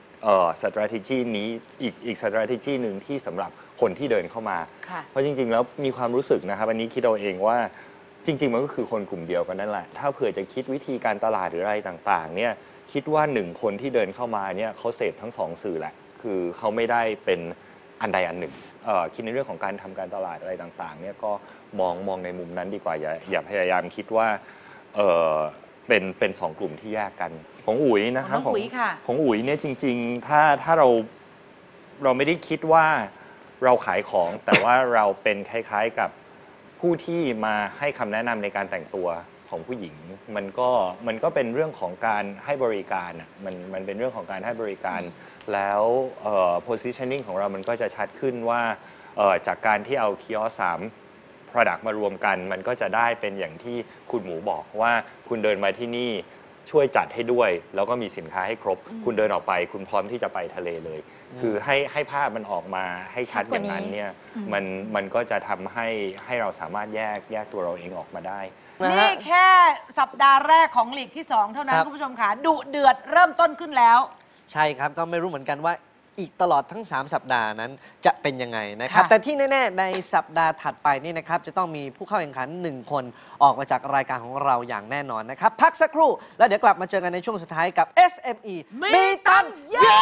strategy นี้อีก strategy หนึ่งที่สำหรับคนที่เดินเข้ามาเพราะจริงๆแล้วมีความรู้สึกนะครับอันนี้คิดเอาเองว่าจริงๆมันก็คือคนกลุ่มเดียวกันนั่นแหละถ้าเผื่อจะคิดวิธีการตลาดหรืออะไรต่างๆเนี่ยคิดว่า1คนที่เดินเข้ามาเนี่ยเขาเสพทั้ง2สื่อแหละคือเขาไม่ได้เป็นอันใดอันหนึ่งคิดในเรื่องของการทำการตลาดอะไรต่างๆเนี่ยก็มองในมุมนั้นดีกว่าอย่าพยายามคิดว่าเป็น2 กลุ่มที่แยกกันของอุ๋ยนะครับของอุ๋ยเนี่ยจริงๆถ้าเราไม่ได้คิดว่าเราขายของแต่ว่าเราเป็นคล้ายๆกับผู้ที่มาให้คำแนะนำในการแต่งตัวของผู้หญิงมันก็เป็นเรื่องของการให้บริการอ่ะมันเป็นเรื่องของการให้บริการแล้วpositioning ของเรามันก็จะชัดขึ้นว่าจากการที่เอาคิออส3 product มารวมกันมันก็จะได้เป็นอย่างที่คุณหมูบอกว่าคุณเดินมาที่นี่ช่วยจัดให้ด้วยแล้วก็มีสินค้าให้ครบคุณเดินออกไปคุณพร้อมที่จะไปทะเลเลยคือให้ภาพมันออกมาให้ชัดอย่างนั้นเนี่ยมันก็จะทำให้เราสามารถแยกตัวเราเองออกมาได้นี่แค่สัปดาห์แรกของลีกที่2เท่านั้นคุณผู้ชมค่ะดุเดือดเริ่มต้นขึ้นแล้วใช่ครับก็ไม่รู้เหมือนกันว่าอีกตลอดทั้ง3 สัปดาห์นั้นจะเป็นยังไงนะครับแต่ที่แน่ๆในสัปดาห์ถัดไปนี่นะครับจะต้องมีผู้เข้าแข่งขัน1 คนออกมาจากรายการของเราอย่างแน่นอนนะครับพักสักครู่แล้วเดี๋ยวกลับมาเจอกันในช่วงสุดท้ายกับ SME มีตังเยอะ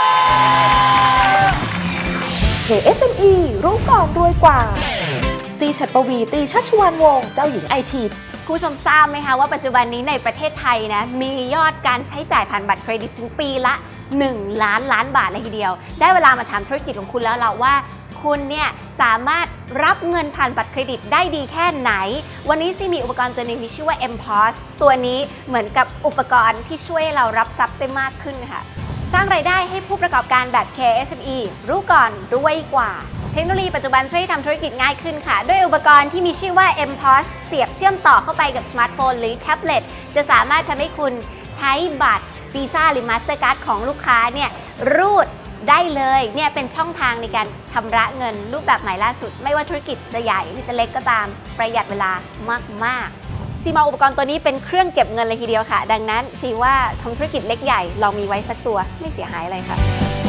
KSME รู้ก่อนรวยกว่าซีฉัตรปวีตีชัชวาลวงศ์เจ้าหญิงไอทีคุณผู้ชมทราบไหมคะว่าปัจจุบันนี้ในประเทศไทยนะมียอดการใช้จ่ายผ่านบัตรเครดิตถึงปีละ1 ล้านบาทเลยทีเดียวได้เวลามาถามธุรกิจของคุณแล้วเราว่าคุณเนี่ยสามารถรับเงินผ่านบัตรเครดิตได้ดีแค่ไหนวันนี้ซีมีอุปกรณ์ตัวนึงที่ชื่อว่า MPOS ตัวนี้เหมือนกับอุปกรณ์ที่ช่วยเรารับทรัพย์ได้มากขึ้นค่ะสร้างรายได้ให้ผู้ประกอบการแบบ KSME รู้ก่อนรวยกว่าเทคโนโลยีปัจจุบันช่วยให้ทำธุรกิจง่ายขึ้นค่ะด้วยอุปกรณ์ที่มีชื่อว่า MPOS เสียบเชื่อมต่อเข้าไปกับสมาร์ทโฟนหรือแท็บเล็ตจะสามารถทำให้คุณใช้บัตรวีซ่าหรือมาสเตอร์การ์ดของลูกค้าเนี่ยรูดได้เลยเนี่ยเป็นช่องทางในการชำระเงินรูปแบบใหม่ล่าสุดไม่ว่าธุรกิจจะใหญ่หรือจะเล็กก็ตามประหยัดเวลามากซีมองอุปกรณ์ตัวนี้เป็นเครื่องเก็บเงินเลยทีเดียวค่ะดังนั้นซีว่าทำธุรกิจเล็กใหญ่เรามีไว้สักตัวไม่เสียหายอะไรค่ะ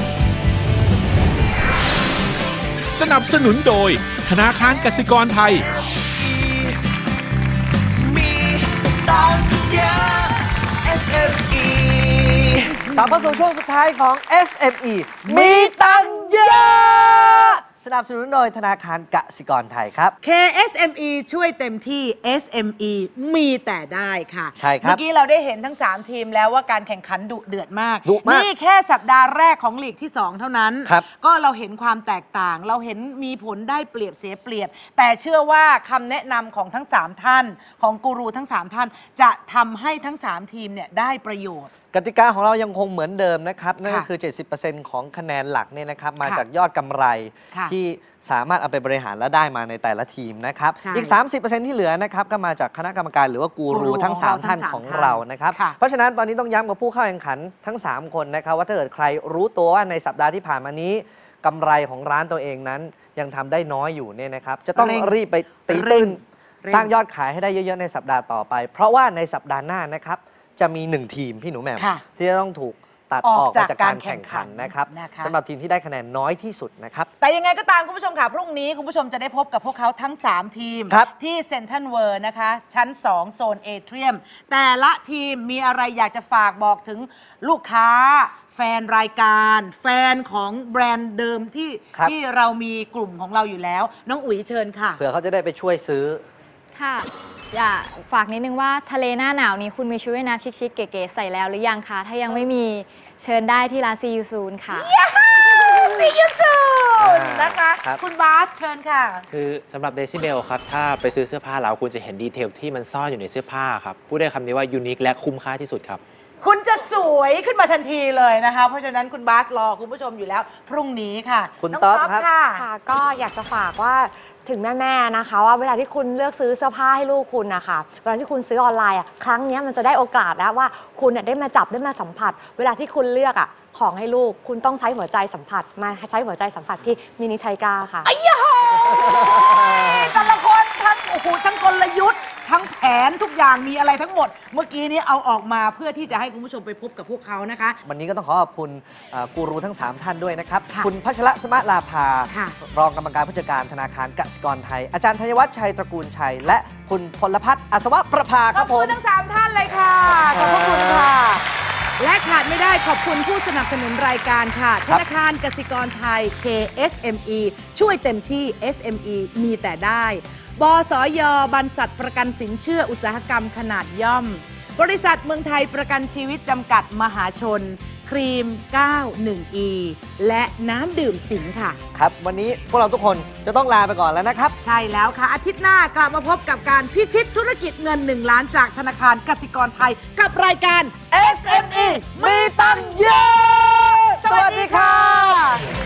สนับสนุนโดยธนาคารกสิกรไทยมีตังเยอะ SME กลับมาสู่ช่วงสุดท้ายของ SME มีตังเยอะสนับสนุนโดยธนาคารกสิกรไทยครับ KSME ช่วยเต็มที่ SME มีแต่ได้ค่ะใช่ครับเมื่อกี้เราได้เห็นทั้ง3ทีมแล้วว่าการแข่งขันดุเดือดมากนี่แค่สัปดาห์แรกของลีกที่2เท่านั้นก็เราเห็นความแตกต่างเราเห็นมีผลได้เปรียบเสียเปรียบแต่เชื่อว่าคำแนะนำของทั้ง3ท่านของกูรูทั้ง3ท่านจะทำให้ทั้ง3ทีมเนี่ยได้ประโยชน์กติกาของเรายังคงเหมือนเดิมนะครับนั่นก็คือ 70% ของคะแนนหลักเนี่ยนะครับมาจากยอดกำไรที่สามารถเอาไปบริหารและได้มาในแต่ละทีมนะครับอีก 30% ที่เหลือนะครับก็มาจากคณะกรรมการหรือว่ากูรูทั้ง3ท่านของเรานะครับเพราะฉะนั้นตอนนี้ต้องย้ำกับผู้เข้าแข่งขันทั้ง3คนนะครับว่าถ้าเกิดใครรู้ตัวว่าในสัปดาห์ที่ผ่านมานี้กำไรของร้านตัวเองนั้นยังทำได้น้อยอยู่เนี่ยนะครับจะต้องรีบไปตีตื้นสร้างยอดขายให้ได้เยอะๆในสัปดาห์ต่อไปเพราะว่าในสัปดาห์หน้านะครับจะมี1ทีมพี่หนูแหม่มที่จะต้องถูกตัดออกจากการแข่งขันนะครับสำหรับทีมที่ได้คะแนนน้อยที่สุดนะครับแต่ยังไงก็ตามคุณผู้ชมค่ะพรุ่งนี้คุณผู้ชมจะได้พบกับพวกเขาทั้ง3ทีมที่เซ็นทรัลเวิลด์นะคะชั้น2โซนเอเทียมแต่ละทีมมีอะไรอยากจะฝากบอกถึงลูกค้าแฟนรายการแฟนของแบรนด์เดิมที่เรามีกลุ่มของเราอยู่แล้วน้องอุ๋ยเชิญค่ะเผื่อเขาจะได้ไปช่วยซื้อค่ะอยากฝากนิดนึงว่าทะเลหน้าหนาวนี้คุณมีชุดว่ายน้ำชิคๆเก๋ๆใส่แล้วหรือยังคะถ้ายังไม่มีเชิญได้ที่ร้านซียูซูนค่ะ See you soon นะคะคุณบาสเชิญค่ะคือสำหรับเดซิเบลครับถ้าไปซื้อเสื้อผ้าแล้วคุณจะเห็นดีเทลที่มันซ่อนอยู่ในเสื้อผ้าครับพูดได้คำนี้ว่ายูนิคและคุ้มค่าที่สุดครับคุณจะสวยขึ้นมาทันทีเลยนะคะเพราะฉะนั้นคุณบาสรอคุณผู้ชมอยู่แล้วพรุ่งนี้ค่ะคุณต๊อบครับค่ะก็อยากจะฝากว่าถึงแม่ๆนะคะว่าเวลาที่คุณเลือกซื้อเสื้อผ้าให้ลูกคุณนะคะเวลาที่คุณซื้อออนไลน์ครั้งนี้มันจะได้โอกาสนะว่าคุณได้มาจับได้มาสัมผัสเวลาที่คุณเลือกของให้ลูกคุณต้องใช้หัวใจสัมผัสมาใช้หัวใจสัมผัสที่มินิไทก้าค่ะอ้ยโหแต่ละคนทั้งโอ้โหทั้งกลยุทธ์ทั้งแผนทุกอย่างมีอะไรทั้งหมดเมื่อกี้นี้เอาออกมาเพื่อที่จะให้คุณผู้ชมไปพบกับพวกเขานะคะวันนี้ก็ต้องขอบคุณกูรูทั้ง3ท่านด้วยนะครับคุณพัชรสมะลาภารองกรรมการผู้จัดการธนาคารกสิกรไทยอาจารย์ธัญวัฒน์ชัยตระกูลชัยและคุณพลพัฒน์อัศวประภาครับผมขอบคุณทั้ง3ท่านเลยค่ะขอบคุณค่ะและขาดไม่ได้ขอบคุณผู้สนับสนุนรายการค่ะธนาคารกสิกรไทย KSME ช่วยเต็มที่ SME มีแต่ได้บสย.บรรษัทประกันสินเชื่ออุตสาหกรรมขนาดย่อมบริษัทเมืองไทยประกันชีวิตจำกัดมหาชนครีม 91E และน้ำดื่มสิงค่ะครับวันนี้พวกเราทุกคนจะต้องลาไปก่อนแล้วนะครับใช่แล้วค่ะอาทิตย์หน้ากลับมาพบกับการพิชิตธุรกิจเงิน1 ล้านจากธนาคารกสิกรไทยกับรายการ SME มีตังค์เยอะสวัสดีค่ะ